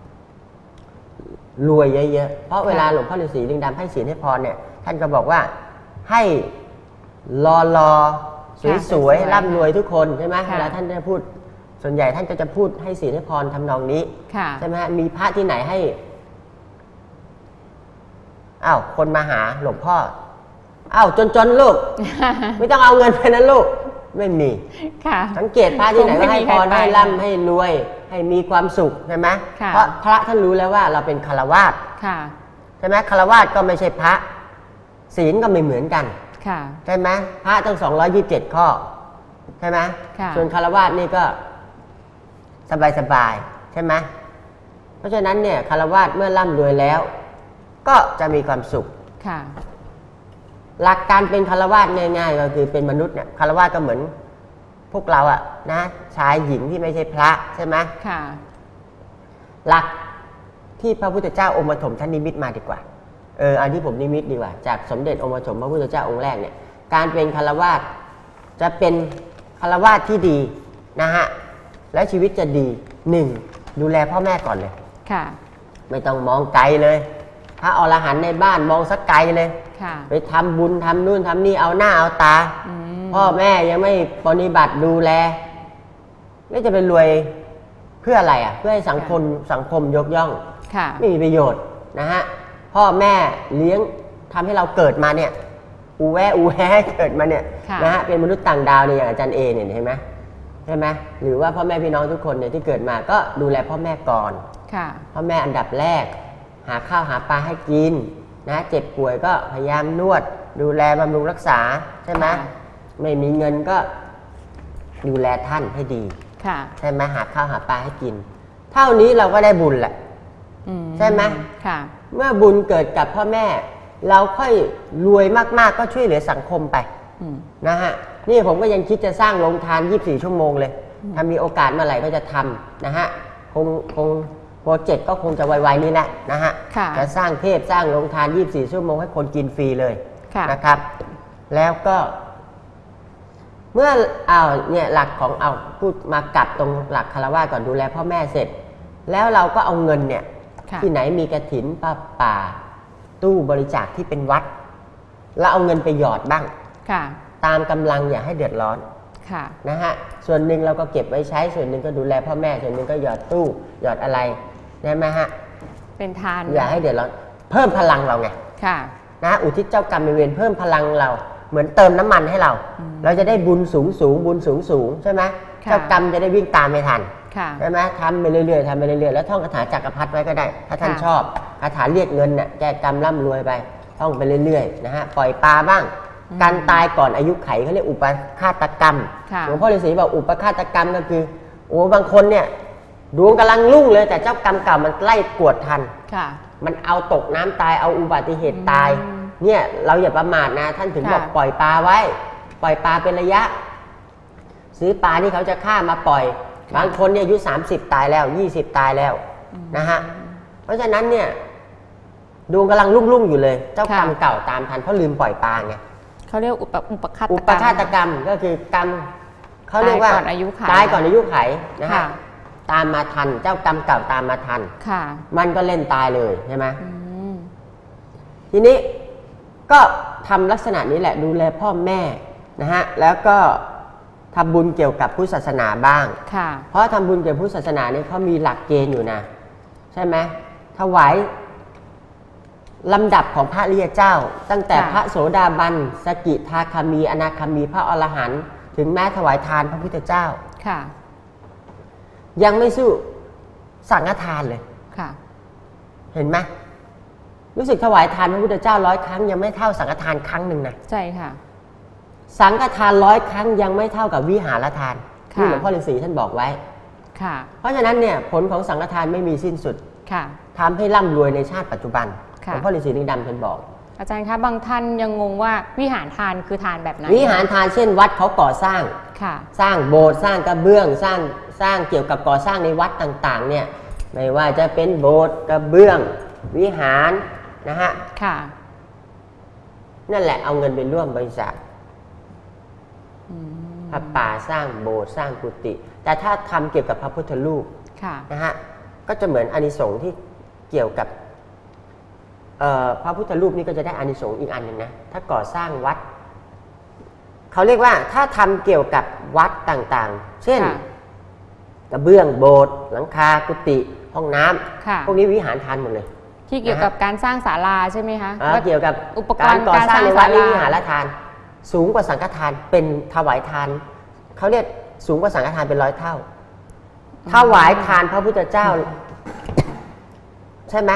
รวยเยอะๆเพราะเวลาหลวงพ่อฤาษีลิงดำให้ศีลให้พรเนี่ยท่านก็บอกว่าให้รอรอสวยๆร่ำรวยทุกคนใช่ไหมเวลาท่านจะพูดส่วนใหญ่ท่านก็จะพูดให้ศีลให้พรทำนองนี้ใช่ไหมฮะมีพระที่ไหนให้อ้าวคนมาหาหลวงพ่ออ้าวจนๆลูก ไม่ต้องเอาเงินไปนะลูกไม่มีสังเกตพระที่ไหนว่าให้พรให้ร่ำให้รวยให้มีความสุขใช่ไหมเพราะพระท่านรู้แล้วว่าเราเป็นฆราวาสใช่ไหมฆราวาสก็ไม่ใช่พระศีลก็ไม่เหมือนกันใช่ไหมพระตั้งสองร้อยยี่สิบเจ็ดข้อใช่ไหมส่วนฆราวาสนี่ก็สบายๆใช่ไหมเพราะฉะนั้นเนี่ยฆราวาสเมื่อร่ำรวยแล้วก็จะมีความสุขหลักการเป็นฆราวาสง่ายๆก็คือเป็นมนุษย์เนี่ยฆราวาสก็เหมือนพวกเราอะนะชายหญิงที่ไม่ใช่พระใช่ไหมหลักที่พระพุทธเจ้าองค์ปฐมท่านนิมิตมาดีกว่าเอออันที่ผมนิมิตดีกว่าจากสมเด็จองค์ปฐมพระพุทธเจ้าองค์แรกเนี่ยการเป็นฆราวาสจะเป็นฆราวาสที่ดีนะฮะและชีวิตจะดีหนึ่งดูแลพ่อแม่ก่อนเลยไม่ต้องมองไกลเลยพระอรหันต์ในบ้านมองสักไกลเลยไปทำบุญทำนู่นทำนี่เอาหน้าเอาตาพ่อแม่ยังไม่ปฏิบัติดูแลแล้วจะไปรวยเพื่ออะไรอ่ะเพื่อให้สังคมสังคมยกย่องไม่มีประโยชน์นะฮะพ่อแม่เลี้ยงทำให้เราเกิดมาเนี่ยอูแวอูแวให้เกิดมาเนี่ยนะฮะเป็นมนุษย์ต่างดาวเนี่ยอย่างอาจารย์เอเนี่ยเห็นไหมใช่ไหมหรือว่าพ่อแม่พี่น้องทุกคนเนี่ยที่เกิดมาก็ดูแลพ่อแม่ก่อนพ่อแม่อันดับแรกหาข้าวหาปลาให้กินนะเจ็บป่วยก็พยายามนวดดูแลบำรุงรักษาใช่ไหมไม่มีเงินก็ดูแลท่านให้ดีใช่ไหมหาข้าวหาปลาให้กินเท่านี้เราก็ได้บุญแหละใช่ไหมเมื่อบุญเกิดกับพ่อแม่เราค่อยรวยมากๆก็ช่วยเหลือสังคมไปนะฮะนี่ผมก็ยังคิดจะสร้างโรงทานยี่สิบสี่ชั่วโมงเลยถ้ามีโอกาสเมื่อไหร่ก็จะทำนะฮะคงคงโปรเจกต์ก็คงจะไวๆนี่แหละนะฮะจะสร้างเทพสร้างโรงทานยี่สิบสี่ชั่วโมงให้คนกินฟรีเลยนะครับแล้วก็เมื่อเอาเนี่ยหลักของเอาพูดมากลับตรงหลักฆราวาสก่อนดูแลพ่อแม่เสร็จแล้วเราก็เอาเงินเนี่ยที่ไหนมีกฐินป่าป่าตู้บริจาคที่เป็นวัดแล้วเอาเงินไปหยอดบ้างตามกำลังอย่าให้เดือดร้อนนะฮะส่วนหนึ่งเราก็เก็บไว้ใช้ส่วนหนึ่งก็ดูแลพ่อแม่ส่วนหนึ่งก็หยอดตู้หยอดอะไรได้ไหมฮะเป็นทานอย่าให้เดือดร้อนเพิ่มพลังเราไงนะอุทิศเจ้ากรรมนายเวรเพิ่มพลังเราเหมือนเติมน้ำมันให้เราเราจะได้บุญสูงสูงบุญสูงสูงใช่ไหมเจ้ากรรมจะได้วิ่งตามไม่ทันใช่ไหมทำไปเรื่อยๆทำไปเรื่อยๆแล้วท่องคาถาจักรพรรดิไว้ก็ได้ถ้าท่านชอบคาถาเรียกเงินเนี่ยแก้กรรมร่ำรวยไปท่องไปเรื่อยๆนะฮะปล่อยปลาบ้างการตายก่อนอายุไขเขาเรียกอุปฆาตกรรมหลวงพ่อฤาษีบอกอุปฆาตกรรมก็คือโอ้บางคนเนี่ยดวงกำลังรุ่งเลยแต่เจ้ากรรมเก่ามันไล่กวดทันมันเอาตกน้ำตายเอาอุบัติเหตุตายเนี่ยเราอย่าประมาทนะท่านถึงบอกปล่อยปลาไว้ปล่อยปลาเป็นระยะซื้อปลาที่เขาจะฆ่ามาปล่อยบางคนเนี่ยอายุสามสิบตายแล้วยี่สิบตายแล้วนะฮะเพราะฉะนั้นเนี่ยดวงกำลังรุ่งๆอยู่เลยเจ้ากรรมเก่าตามทันเพราะลืมปล่อยปลาไงเขาเรียกอุปอุปฆาตกรรมอุปฆาตกรรมก็คือกรรมเขาเรียกว่าตายก่อนอายุไขนะฮะตามมาทันเจ้ากรรมเก่าตามมาทันมันก็เล่นตายเลยใช่ไหมทีนี้ก็ทำลักษณะนี้แหละดูแลพ่อแม่นะฮะแล้วก็ทำบุญเกี่ยวกับพุทธศาสนาบ้างเพราะทำบุญเกี่ยวกับพุทธศาสนานี่เขามีหลักเกณฑ์อยู่นะใช่ไหมถวายลำดับของพระอริยเจ้าตั้งแต่พระโสดาบันสกิทาคามีอนาคามีพระอรหันต์ถึงแม้ถวายทานพระพุทธเจ้ายังไม่สู้สังฆทานเลยเห็นไหมรู้สึกถวายทานพระพุทธเจ้าร้อยครั้งยังไม่เท่าสังฆทานครั้งหนึ่งนะใช่ค่ะสังฆทานร้อยครั้งยังไม่เท่ากับวิหารทานที่หลวงพ่อฤาษีท่านบอกไว้เพราะฉะนั้นเนี่ยผลของสังฆทานไม่มีสิ้นสุดทำให้ร่ำรวยในชาติปัจจุบันหลวงพ่อฤาษีลิงดำท่านบอกอาจารย์คะบางท่านยังงงว่าวิหารทานคือทานแบบไหนวิหารทานเช่นวัดเขาก่อสร้างสร้างโบสถ์สร้างกระเบื้องสร้างสร้างเกี่ยวกับก่อสร้างในวัดต่างๆเนี่ยไม่ว่าจะเป็นโบสถ์กระเบื้องวิหารนะฮะนั่นแหละเอาเงินไปร่วมบริจาคพระป่าสร้างโบสถ์สร้างกุฏิแต่ถ้าทำเกี่ยวกับพระพุทธรูปนะฮะก็จะเหมือนอานิสงส์ที่เกี่ยวกับพระพุทธรูปนี่ก็จะได้อานิสงส์อีกอันหนึ่งนะถ้าก่อสร้างวัดเขาเรียกว่าถ้าทำเกี่ยวกับวัดต่างๆเช่นกระเบื้องโบสถ์หลังคากุฏิห้องน้ำพวกนี้วิหารทานหมดเลยที่เกี่ยวกับการสร้างศาลาใช่ไหมคะเกี่ยวกับอุปกรณ์ก่อสร้างในวัดนี่วิหารทานสูงกว่าสังฆทานเป็นถวายทานเขาเรียกสูงกว่าสังฆทานเป็นร้อยเท่าถวายทานพระพุทธเจ้าใช่ไหม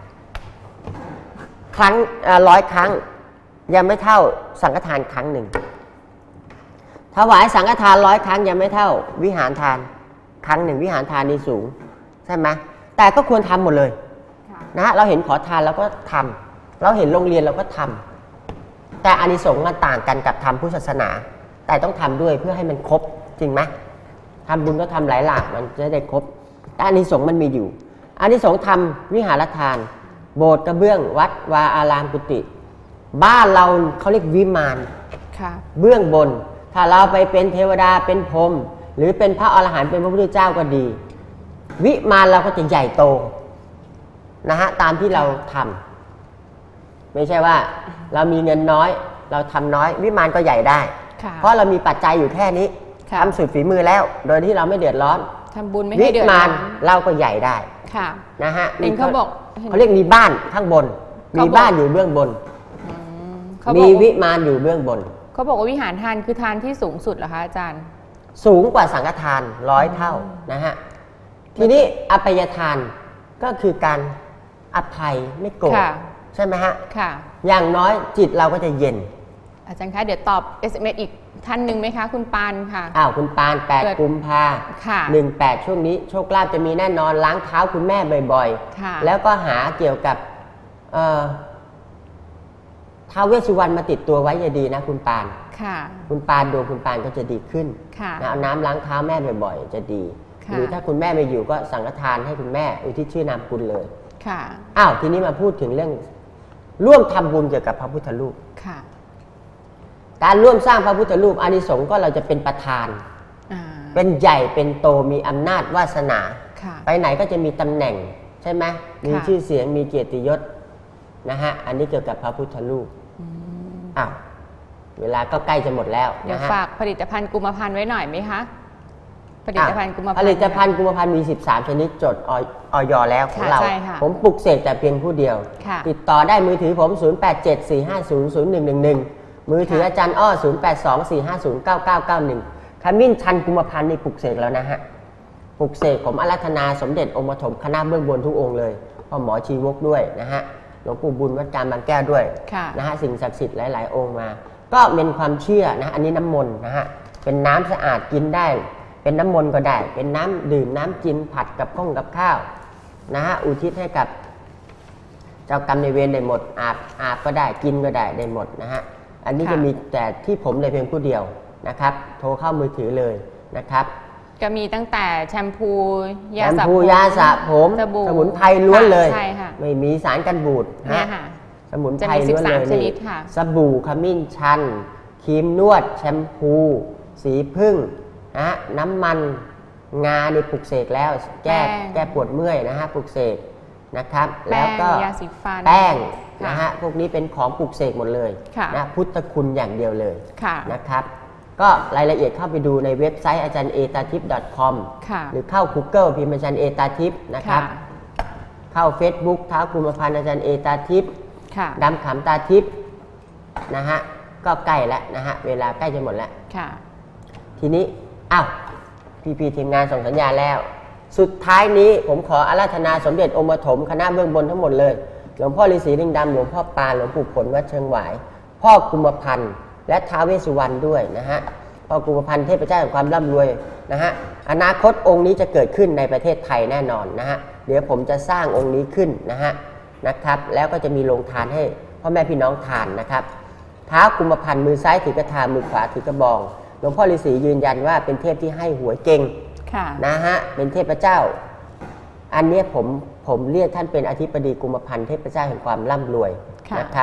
ครั้งร้อยครั้งยังไม่เท่าสังฆทานครั้งหนึ่งถวายสังฆทานร้อยครั้งยังไม่เท่าวิหารทานครั้งหนึ่งวิหารทานนี่สูงใช่ไหมแต่ก็ควรทำหมดเลยนะฮะเราเห็นขอทานเราก็ทำเราเห็นโรงเรียนเราก็ทำแต่อานิสงส์มันต่างกันกับทำพุทธศาสนาแต่ต้องทำด้วยเพื่อให้มันครบจริงไหมทำบุญก็ทำหลายหลากมันจะได้ครบแต่อานิสงส์มันมีอยู่อานิสงส์ทำวิหารทานโบสถ์กระเบื้องวัดวาอารามกุฏิบ้านเราเขาเรียกวิมานเบื้องบนถ้าเราไปเป็นเทวดาเป็นพรหมหรือเป็นพระอรหันต์เป็นพระพุทธเจ้าก็ดีวิมานเราก็จะใหญ่โตนะฮะตามที่เราทำไม่ใช่ว่าเรามีเงินน้อยเราทำน้อยวิมานก็ใหญ่ได้เพราะเรามีปัจจัยอยู่แค่นี้ทำสุดฝีมือแล้วโดยที่เราไม่เดือดร้อนทำบุญไม่ให้เดือดร้อนวิมานเราก็ใหญ่ได้นะฮะเองเขาบอกเขาเรียกมีบ้านข้างบนมีบ้านอยู่เบื้องบนมีวิมานอยู่เบื้องบนเขาบอกว่าวิหารทานคือทานที่สูงสุดเหรอคะอาจารย์สูงกว่าสังฆทานร้อยเท่านะฮะทีนี้อภัยทานก็คือการอภัยไม่โกรธใช่ไหมฮะค่ะอย่างน้อยจิตเราก็จะเย็นอาจารย์คะเดี๋ยวตอบ เอส เอ็ม เอส อีกท่านหนึ่งไหมคะคุณปานค่ะอ้าวคุณปานแปดกุมภาค่ะหนึ่งแปดช่วงนี้โชคลาภจะมีแน่นอนล้างเท้าคุณแม่บ่อยๆแล้วก็หาเกี่ยวกับเอ่อท้าวเวสสุวรรณมาติดตัวไว้อย่าดีนะคุณปานค่ะคุณปานดวงคุณปานก็จะดีขึ้นค่ะเอาน้ำล้างเท้าแม่บ่อยๆจะดีหรือถ้าคุณแม่ไม่อยู่ก็สังฆทานให้คุณแม่อุทิศชื่อนามกุลเลยค่ะอ้าวทีนี้มาพูดถึงเรื่องร่วมทำบุญเกี่ยวกับพระพุทธรูปค่ะการร่วมสร้างพระพุทธรูปอานิสงส์ก็เราจะเป็นประธานเป็นใหญ่เป็นโตมีอำนาจวาสนาไปไหนก็จะมีตำแหน่งใช่ไหมมีชื่อเสียงมีเกียรติยศนะฮะอันนี้เกี่ยวกับพระพุทธรูปอ้าวเวลาก็ใกล้จะหมดแล้วนะฮะฝากผลิตภัณฑ์กุมภาพันธ์ไว้หน่อยไหมคะผลิตภัณฑ์กุมภาพันธ์ผลิตภัณฑ์กุมภาพันธ์มีสิบสามชนิดจดออยแล้วของเราผมปลุกเสกแต่เพียงผู้เดียวติดต่อได้มือถือผมศูนย์ แปด เจ็ด สี่ ห้า ศูนย์ ศูนย์ หนึ่ง หนึ่ง หนึ่งมือถืออาจารย์อ้อศูนย์ แปด สอง สี่ ห้า ศูนย์ เก้า เก้า เก้า หนึ่งขมิ้นชันกุมภาพันธ์นี่ปลุกเสกแล้วนะฮะปลุกเสกผมอาราธนาสมเด็จองค์ปฐมคณะเบื้องบนทุกองค์เลยพ่อหมอชีวกด้วยนะฮะหลวงปู่บุญวัดการบางแก้วด้วยนะฮะสิ่งศักดิ์สิทธิ์หลายๆองค์มาก็เป็นความเชื่อนะอันนี้น้ำมนต์นะฮะเป็นน้ำสะอาดกินได้เป็นน้ำมนต์ก็ได้เป็นน้ำดื่มน้ำกินผัดกับข้องกับข้าวนะฮะอุทิศให้กับเจ้ากรรมนายเวรได้หมดอาบอาบก็ได้กินก็ได้ได้หมดนะฮะอันนี้จะมีแต่ที่ผมเลยเพียงผู้เดียวนะครับโทรเข้ามือถือเลยนะครับก็มีตั้งแต่แชมพูยาสระผมยาสระผมสมุนไพรล้วนเลยไม่มีสารกันบูดนะสมุนไพรล้วนเลยนี่สบู่ขมิ้นชันครีมนวดแชมพูสีผึ้งนะน้ำมันงาในปลุกเสกแล้วแก้แก้ปวดเมื่อยนะฮะปลุกเสกนะครับแล้วก็แป้งนะฮะพวกนี้เป็นของปลุกเสกหมดเลยนะพุทธคุณอย่างเดียวเลยนะครับก็รายละเอียดเข้าไปดูในเว็บไซต์อาจารย์เอตาทิพย์ .com หรือเข้า Google พิมพ์อาจารย์เอตาทิพย์นะครับเข้า Facebook ท้าวกุมภาพันธ์อาจารย์เอตาทิพย์ดำขำตาทิพย์นะฮะก็ใกล้แล้วนะฮะเวลาใกล้จะหมดแล้วทีนี้อ้าวพี่พีทีมงานส่งสัญญาณแล้วสุดท้ายนี้ผมขออาราธนาสมเด็จองค์ปฐมคณะเบื้องบนทั้งหมดเลยหลวงพ่อฤาษีลิงดำหลวงพ่อปานหลวงปู่ผลวัดเชิงหวายพ่อกุมภพันธ์และท้าวเวสสุวรรณด้วยนะฮะพ่อกุมภพันธ์เทพเจ้าแห่งความร่ำรวยนะฮะอนาคตองค์นี้จะเกิดขึ้นในประเทศไทยแน่นอนนะฮะเดี๋ยวผมจะสร้างองค์นี้ขึ้นนะฮะนะครับแล้วก็จะมีโรงทานให้พ่อแม่พี่น้องทานนะครับท้าวกุมภพันธ์มือซ้ายถือกระทามือขวาถือกระบองหลวงพ่อฤาษียืนยันว่าเป็นเทพที่ให้หวยเก่งนะฮะเป็นเทพเจ้าอันนี้ผมผมเรียกท่านเป็นอธิบดีกุมภพันธ์เทพเจ้าแห่งความร่ำรวยนะครับ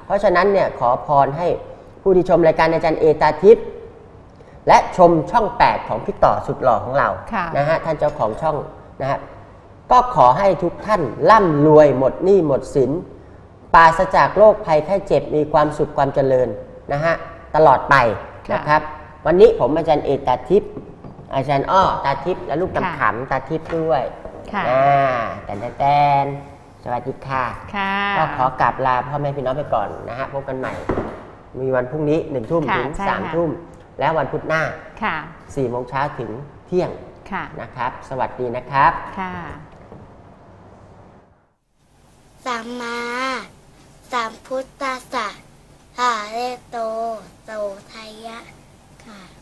เพราะฉะนั้นเนี่ยขอพรให้ผู้ที่ชมรายการอาจารย์เอตาทิพย์และชมช่องแปดของพี่ต่อสุดหล่อของเรานะฮะท่านเจ้าของช่องนะฮะก็ขอให้ทุกท่านร่ำรวยหมดหนี้หมดสินปราศจากโรคภัยไข้เจ็บมีความสุขความเจริญนะฮะตลอดไปนะครับวันนี้ผมอาจารย์เอตาทิพย์อาจารย์อ้อตาทิพย์และลูกตำขำตาทิพย์ด้วยอ่าแต่แตนสวัสดีค่ะก็ขอกราบลาพ่อแม่พี่น้องไปก่อนนะฮะพบกันใหม่มีวันพรุ่งนี้หนึ่งทุ่มถึงสามทุ่มและวันพุธหน้าสี่โมงเช้าถึงเที่ยงนะครับสวัสดีนะครับสัมมาสัมพุทธัสสะหะเรโตโสไทยะค่ะ